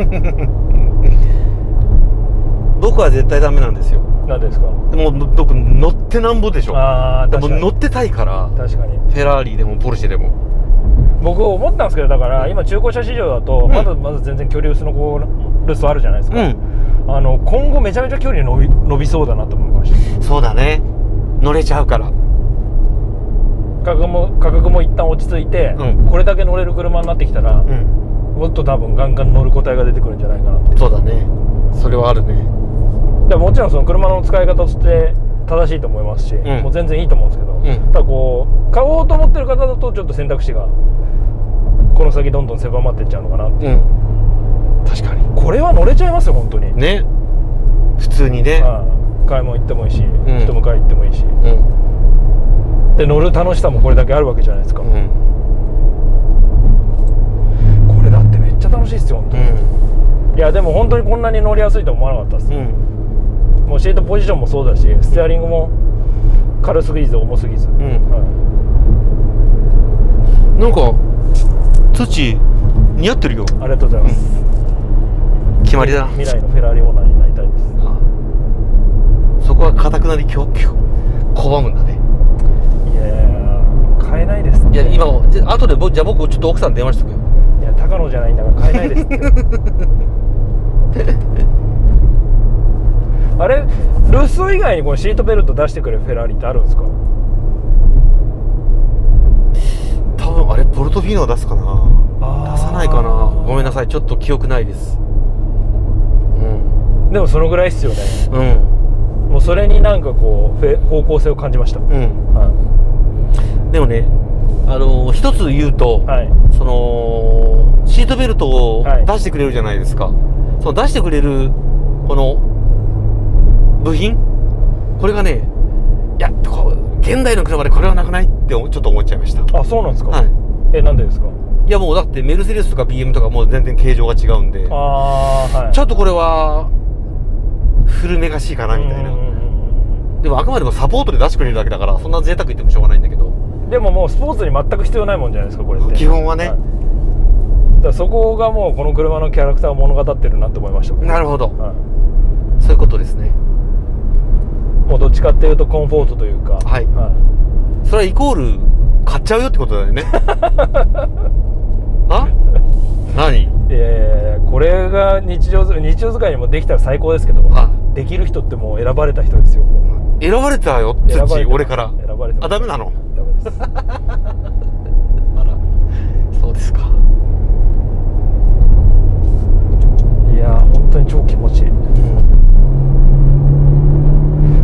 僕は絶対ダメなんですよ。 なんでですか。 もう僕乗ってなんぼでしょ。 ああ、 でも乗ってたいから。 確かに。 フェラーリでもポルシェでも。 僕思ったんですけど、だから今中古車市場だと、うん、まだまだ全然距離薄のこうルスあるじゃないですか、うん、あの今後めちゃめちゃ距離伸び伸びそうだなと思いました。 そうだね、乗れちゃうから。 価格も価格も一旦落ち着いて、うん、これだけ乗れる車になってきたら、うん、もっと多分ガンガン乗る個体が出てくるんじゃないかなって。 そうだね、それはあるね。 でももちろんその車の使い方として正しいと思いますし、うん、もう全然いいと思うんですけど、うん、ただこう買おうと思ってる方だとちょっと選択肢がこの先どんどん狭まっていっちゃうのかなって、うん、確かにこれは乗れちゃいますよ本当にね。普通にね、 ああ買い物行ってもいいし、うん、人迎え行ってもいいし、うん、で乗る楽しさもこれだけあるわけじゃないですか、うん、これだってめっちゃ楽しいですよ本当に、うん、いやでも本当にこんなに乗りやすいと思わなかったです、うん、もうシートポジションもそうだし、ステアリングも軽すぎず重すぎず、うん、はい、 なんか土似合ってるよ。 ありがとうございます、 うん、決まりだな。 未来のフェラーリオーナーになりたいです。ああ、そこはかたくなに拒拒むんだね。 いやー買えないですって。 いや今じゃ後でじゃあ僕ちょっと奥さん電話しとくよ。 いや高野じゃないんだから買えないですってあれルッソ以外にこのシートベルト出してくれるフェラーリってあるんですか。 多分あれポルトフィーノを出すかな、出さないかな、ごめんなさいちょっと記憶ないです、うん、 でもそのぐらいっすよね。 うん、 もうそれになんかこう方向性を感じました、うん、はい、でもねあの一つ言うと、はい、そのシートベルトを出してくれるじゃないですか、はい、その出してくれるこの部品、これがね、いやこう現代の車でこれはなくないってちょっと思っちゃいました。 あ、そうなんですか。 はい、 え、なんでですか。 いやもうだってメルセデスとか ビーエム とかもう全然形状が違うんで、あ、はい、ちょっとこれは古めかしいかなみたいな。でもあくまでもサポートで出してくれるだけだからそんな贅沢言ってもしょうがないんだけど、でももうスポーツに全く必要ないもんじゃないですかこれって。基本はね、はい、だからそこがもうこの車のキャラクターを物語ってるなと思いました。なるほど、はい、そういうことですね。もうどっちかっていうとコンフォートというか、はい、はい、それはイコール買っちゃうよってことだよねあ、何、えー、これが日常日常使いにもできたら最高ですけど、はい、できる人ってもう選ばれた人ですよ。選ばれたよ土、俺から選ばれて。あ、ダメなの。ダメですあら、そうですか。いや本当に超気持ちいい、うん、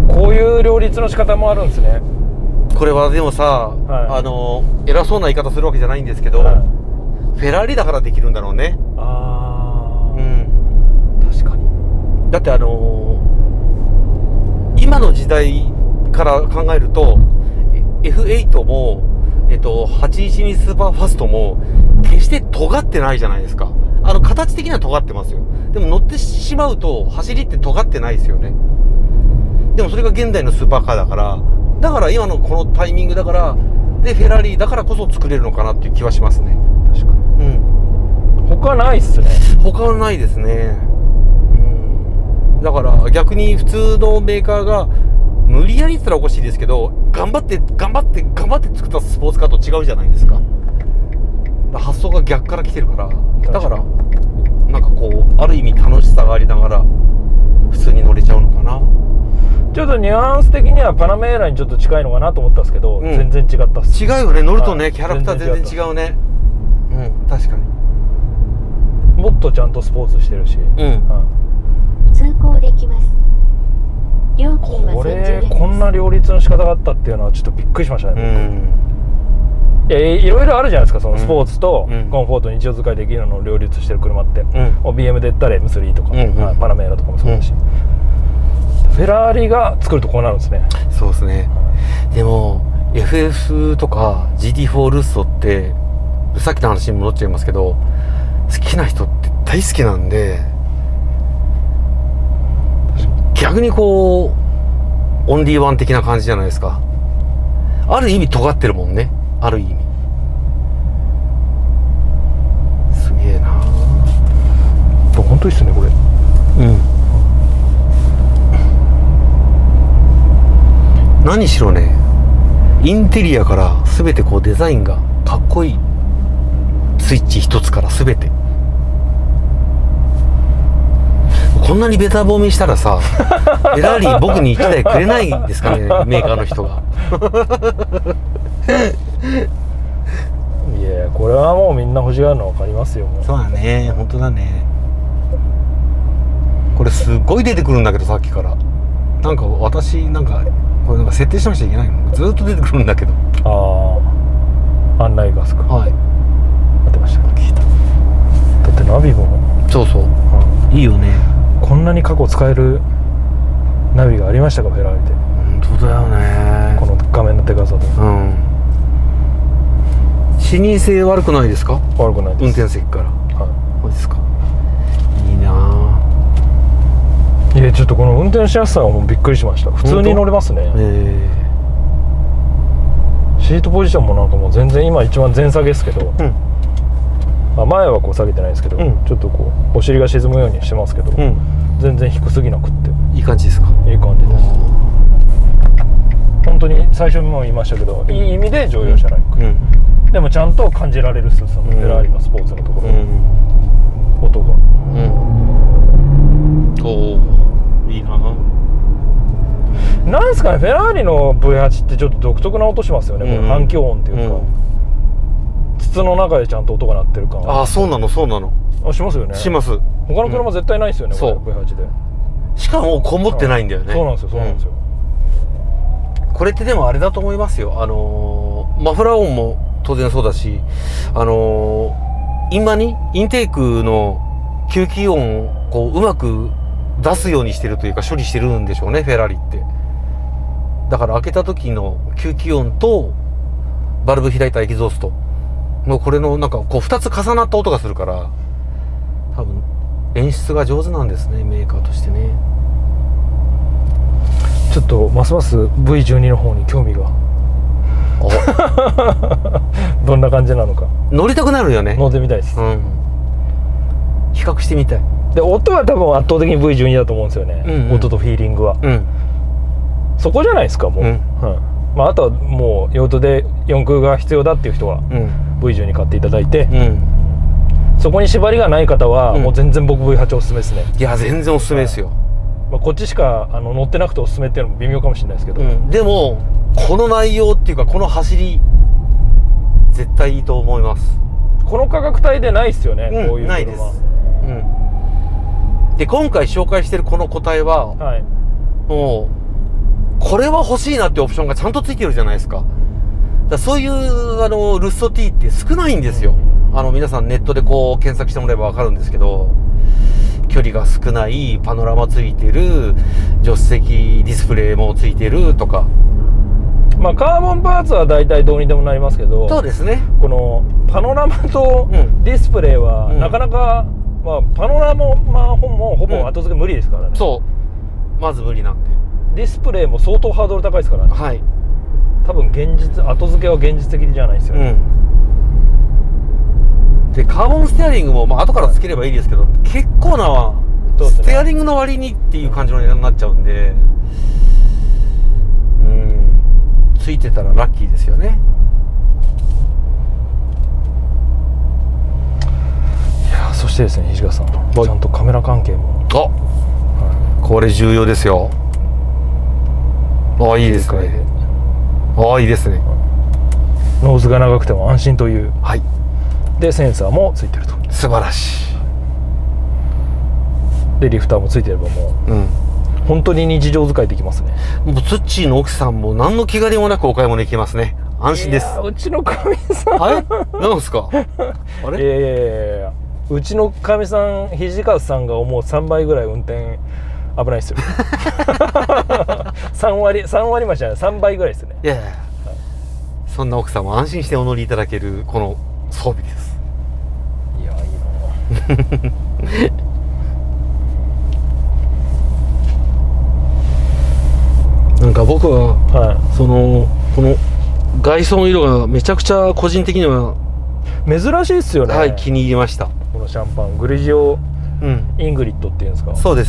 こういう両立の仕方もあるんですね。これはでもさ、はい、あの偉そうな言い方するわけじゃないんですけど、はい、フェラーリだからできるんだろうね。ああ、うん、確かに。だってあのー、今の時代から考えると エフエイト も、えっと、はちいちにスーパーファストも決して尖ってないじゃないですか。あの形的には尖ってますよ。でも乗ってしまうと走りって尖ってないですよね。でもそれが現代のスーパーカーだから、だから今のこのタイミングだから、でフェラーリだからこそ作れるのかなっていう気はしますね。 確かに。うん。他ないっすね。 他はないですね。うん。だから逆に普通のメーカーが無理やりって言ったらおかしいですけど、頑張って頑張って頑張って作ったスポーツカーと違うじゃないですか。発想が逆から来てるから、だからなんかこうある意味楽しさがありながら普通に乗れちゃうのかな。 ちょっとニュアンス的にはパナメーラにちょっと近いのかなと思ったんですけど、うん、全然違ったっす。 違うよね、乗るとね、キャラクター全然違うね。うん、確かにもっとちゃんとスポーツしてるし、うん、 うん、通行できます。料金はこれこんな両立の仕方があったっていうのはちょっとびっくりしましたね。うんいやいろいろあるじゃないですか、そのスポーツとコンフォート、日常使いできるのを両立してる車って、うん、ビーエム で言ったら エムスリー とか、うんうん、パナメーラとかもそうだし、うん、フェラーリが作るとこうなるんですね。 そうですね、うん、でも エフエフ とか ジーティーフォー ルッソってさっきの話に戻っちゃいますけど、好きな人って大好きなんで、逆にこうオンリーワン的な感じじゃないですか。ある意味尖ってるもんね、ある意味。すげえな。 本当いいっすねこれ。うん。 何しろね、インテリアから全てこうデザインがかっこいい。スイッチ一つから全て。こんなにベタ褒めしたらさ、フェラーリ僕にいちだいくれないですかね、メーカーの人が。 いやこれはもうみんな欲しがるの分かりますよ。もうそうだね、本当だね。これすごい出てくるんだけど、さっきからなんか私なんかこれなんか設定しなくちゃいけないの、ずっと出てくるんだけど。 ああ、案内ガスか。 はい、 待ってました、聞いた。だってナビもそうそう、うん、いいよね。 こんなに過去使えるナビがありましたか、フェラーリで。 本当だよね、 この画面のでかさで。うん、 視認性悪くないですか？ 悪くないです。 運転席から。はい、そうですか。いいなぁ。 いやちょっとこの運転しやすさはもうびっくりしました。普通に乗れますね。えー、シートポジションもなんかもう全然今一番前下げですけど、うん、まあ前はこう下げてないですけど、うん、ちょっとこうお尻が沈むようにしてますけど、うん、全然低すぎなくっていい感じですか？ いい感じです。本当に最初にも言いましたけど、いい意味で乗用車ライク、うん、でもちゃんと感じられるっす、そのフェラーリのスポーツのところ、うん、音が、うん、 おーいいな。 なんですかね、フェラーリの ブイはち ってちょっと独特な音しますよね、うん、この反響音っていうか、うん、筒の中でちゃんと音が鳴ってる感。 ああ、そうなのそうなの。 あ、しますよね。 します。 他の車絶対ないですよね、うん、これ ブイはち で。 しかもこもってないんだよね。 そうなんですよ、そうなんですよ、 うん、これってでもあれだと思いますよ。あのー、マフラー音も当然そうだし、あのー、今にインテークの吸気音をこううまく出すようにしてるというか処理してるんでしょうね、フェラーリって。だから開けた時の吸気音とバルブ開いたエキゾーストのこれのなんかこうふたつ重なった音がするから、多分演出が上手なんですね、メーカーとしてね。 ちょっとますます ブイじゅうに の方に興味がどんな感じなのか乗りたくなるよね。 乗ってみたいです、うん、 比較してみたい。 で音は多分圧倒的に ブイじゅうに だと思うんですよね、うんうん、音とフィーリングは、うん、そこじゃないですかもう、うんうん、まあ、あとはもう用途で四駆が必要だっていう人は ブイじゅうに 買っていただいて、うん、そこに縛りがない方はもう全然僕 ブイはち おすすめですね。 いや全然おすすめですよ、 まあ、こっちしかあの乗ってなくておすすめっていうのも微妙かもしれないですけど、うん、 でもこの内容っていうかこの走り絶対いいと思います。 この価格帯でないですよね、うん、こういう車ないです、うん、で今回紹介してるこの個体は、はい、もうこれは欲しいなってオプションがちゃんとついてるじゃないですか。だからそういうあのルッソ T って少ないんですよ、うん、あの皆さんネットでこう検索してもらえば分かるんですけど、距離が少ない、パノラマついてる、助手席ディスプレイもついてるとか、 まあカーボンパーツは大体どうにでもなりますけど、 そうですね。 このパノラマとうんディスプレイはうんなかなか、まあ、パノラマもほぼ後付け無理ですからね、 そうまず無理なんで。 ディスプレイも相当ハードル高いですからね。 はい。 多分現実後付けは現実的じゃないですよね、 うん、でカーボンステアリングも、まあ後からつければいいですけど、結構なそうですねステアリングの割にっていう感じの値段になっちゃうんで、うんついてたらラッキーですよね。 いやそしてですね土方さん、ちゃんとカメラ関係も、 あ、はい、これ重要ですよ。ああいいですね。ああいいですね。 ノーズが長くても安心という、 はい、 でセンサーもついてると、 素晴らしい。 でリフターもついてればもう、うん、本当に日常使いできますね。 もうツッチーの奥さんも何の気兼ねもなくお買い物行けますね。安心です。 うちのかみさん、 はい、なんですか。あれ、 いやいやいや、うちのかみさん、土方さんが思うさんばいぐらい運転危ないですよ。さんわりさんわり増しじゃない、さんばいぐらいですね。 いやいや、はい、そんな奥さんも安心してお乗りいただけるこの装備です。 いやいいな。 なんか僕は、はい、そのこの外装の色がめちゃくちゃ個人的には珍しいっすよね。 はい、気に入りました。 このシャンパングリジオ、うん、イングリッドっていうんですか。 そうです。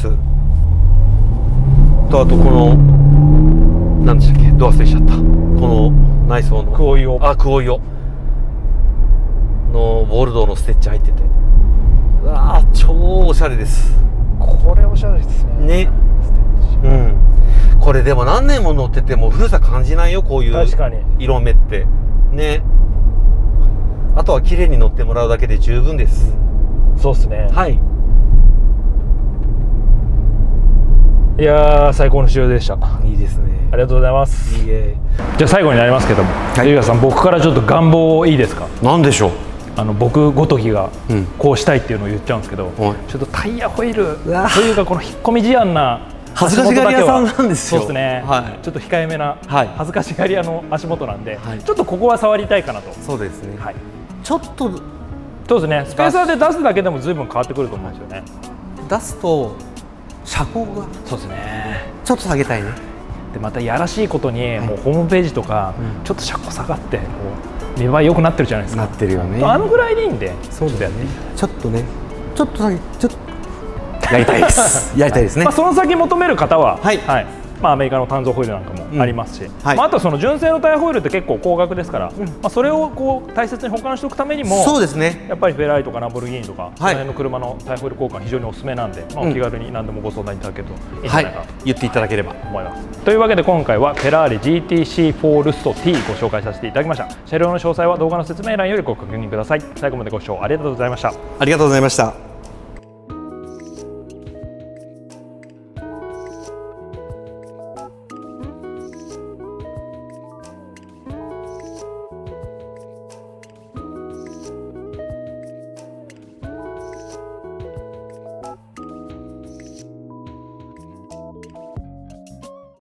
とあとこの何でしたっけ、ど忘れしちゃった。この内装のクオイオ、 あクオイオのボルドーのステッチ入ってて、うわー超おしゃれです。 これおしゃれですね。 ね、うん。これでも何年も乗ってても古さ感じないよ、こういう色目ってね。あとは綺麗に乗ってもらうだけで十分です。 そうですね。 はい。 いやー最高の仕様でした。 いいですね。 ありがとうございます。 いいえ。 じゃあ最後になりますけども、土方さん、僕からちょっと願望いいですか。 なんでしょう。 あの僕ごときがこうしたいっていうのを言っちゃうんですけど、うん、ちょっとタイヤホイールというかこの引っ込み思案な恥ずかしがり屋さんなんですよ。 そうですね、はい、ちょっと控えめな、はい、恥ずかしがり屋の足元なんで、はい、ちょっとここは触りたいかなと。 そうですね、はい、ちょっとそうですね、スペーサーで出すだけでも随分変わってくると思うんですよね。 出すと車高がそうですね、 ちょっと下げたいね。 でまたやらしいことに、はい、もうホームページとか、うん、ちょっと車高下がってこう見栄え良くなってるじゃないですか。 なってるよね。 あのぐらいでいいんで、 そうですね、ちょっとね、ちょっとだけちょっとやりたいです。やりたいですね。 まあその先求める方は、 はい、 はい、まあアメリカの単造ホイールなんかもありますし、うん、はい、まああとその純正のタイヤホイールって結構高額ですから、うん、まあそれをこう大切に保管しておくためにも、そうですね。やっぱりフェラーリとかランボルギーニとか、はい、その辺の車のタイヤホイール交換非常におすすめなんで、まあお気軽に何でもご相談いただけるといいんじゃないかなと、はい、言っていただければ思います。というわけで今回はフェラーリ ジーティーシーフォー ルスト T ご紹介させていただきました。車両の詳細は動画の説明欄よりご確認ください。最後までご視聴ありがとうございました。 ありがとうございました。